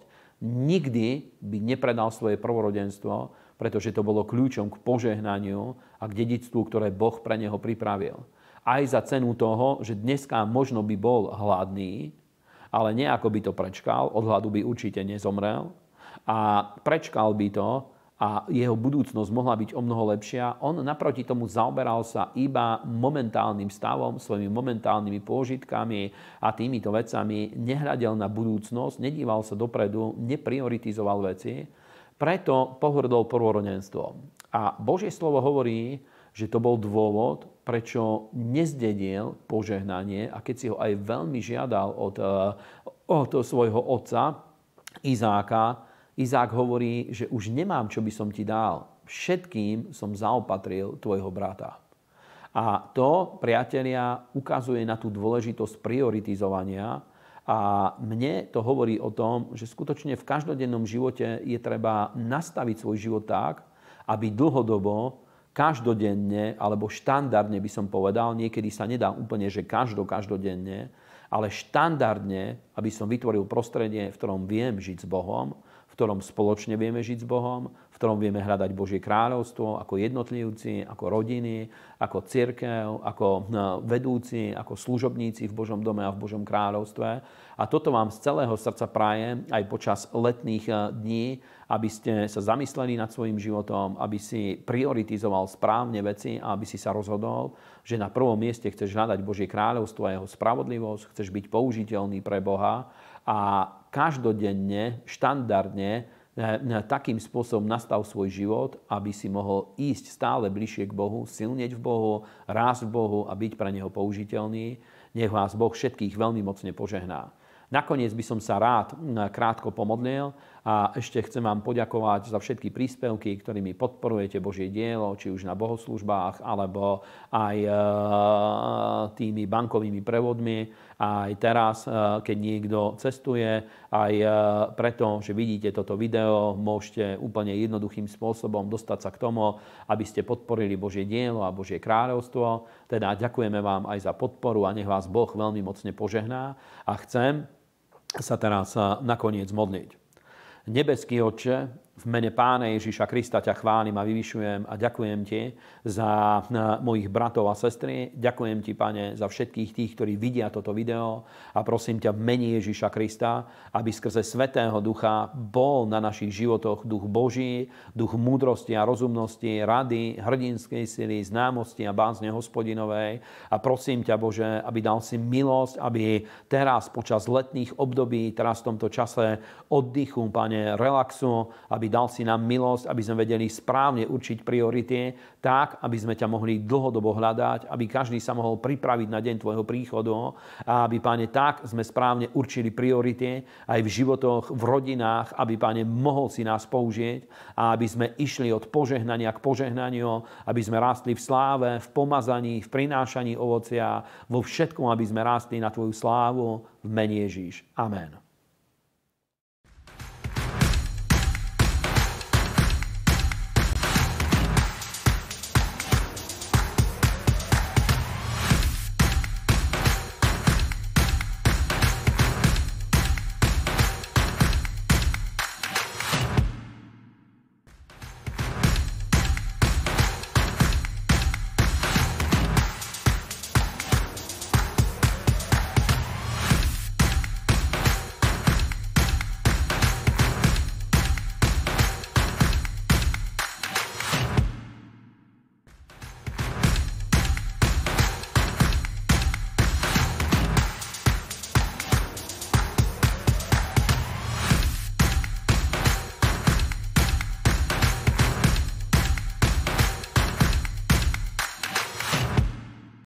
nikdy by nepredal svoje prvorodenstvo, pretože to bolo kľúčom k požehnaniu a k dedičstvu, ktoré Boh pre neho pripravil. Aj za cenu toho, že dneska možno by bol hladný, ale nejako by to prečkal, od hladu by určite nezomrel, a prečkal by to a jeho budúcnosť mohla byť o mnoho lepšia. On naproti tomu zaoberal sa iba momentálnym stavom, svojimi momentálnymi pôžitkami a týmito vecami. Nehľadel na budúcnosť, nedíval sa dopredu, neprioritizoval veci. Preto pohrdol prvorodenstvom. A Božie slovo hovorí, že to bol dôvod, prečo nezdedil požehnanie a keď si ho aj veľmi žiadal od, od svojho otca Izáka, Izák hovorí, že už nemám, čo by som ti dal. Všetkým som zaopatril tvojho brata. A to, priatelia, ukazuje na tú dôležitosť prioritizovania. A mne to hovorí o tom, že skutočne v každodennom živote je treba nastaviť svoj život tak, aby dlhodobo, každodenne, alebo štandardne by som povedal, niekedy sa nedá úplne, že každo, každodenne, ale štandardne, aby som vytvoril prostredie, v ktorom viem žiť s Bohom, v ktorom spoločne vieme žiť s Bohom, v ktorom vieme hľadať Božie kráľovstvo ako jednotlivci, ako rodiny, ako cirkev, ako vedúci, ako služobníci v Božom dome a v Božom kráľovstve. A toto vám z celého srdca prajem aj počas letných dní, aby ste sa zamysleli nad svojím životom, aby si prioritizoval správne veci a aby si sa rozhodol, že na prvom mieste chceš hľadať Božie kráľovstvo a jeho spravodlivosť, chceš byť použiteľný pre Boha a každodenne, štandardne, takým spôsobom nastav svoj život, aby si mohol ísť stále bližšie k Bohu, silnieť v Bohu, rásť v Bohu a byť pre Neho použiteľný. Nech vás Boh všetkých veľmi mocne požehná. Nakoniec by som sa rád krátko pomodlil a ešte chcem vám poďakovať za všetky príspevky, ktorými podporujete Božie dielo, či už na bohoslúžbách, alebo aj tými bankovými prevodmi. Aj teraz, keď niekto cestuje, aj preto, že vidíte toto video, môžete úplne jednoduchým spôsobom dostať sa k tomu, aby ste podporili Božie dielo a Božie kráľovstvo. Teda ďakujeme vám aj za podporu a nech vás Boh veľmi mocne požehná. A chcem sa teraz nakoniec modliť. Nebeský Otče, v mene Pána Ježiša Krista ťa chválim a vyvyšujem a ďakujem ti za mojich bratov a sestry. Ďakujem ti, Pane, za všetkých tých, ktorí vidia toto video a prosím ťa v mene Ježiša Krista, aby skrze Svätého Ducha bol na našich životoch duch Boží, duch múdrosti a rozumnosti, rady, hrdinskej sily, známosti a bázne Hospodinovej. A prosím ťa, Bože, aby dal si milosť, aby teraz počas letných období, teraz v tomto čase oddychu, Pane, relaxu, aby aby dal si nám milosť, aby sme vedeli správne určiť priority, tak, aby sme ťa mohli dlhodobo hľadať, aby každý sa mohol pripraviť na deň tvojho príchodu a aby, Páne, tak sme správne určili priority aj v životoch, v rodinách, aby, Páne, mohol si nás použiť a aby sme išli od požehnania k požehnaniu, aby sme rástli v sláve, v pomazaní, v prinášaní ovocia, vo všetkom, aby sme rástli na tvoju slávu v mene Ježíš. Amen.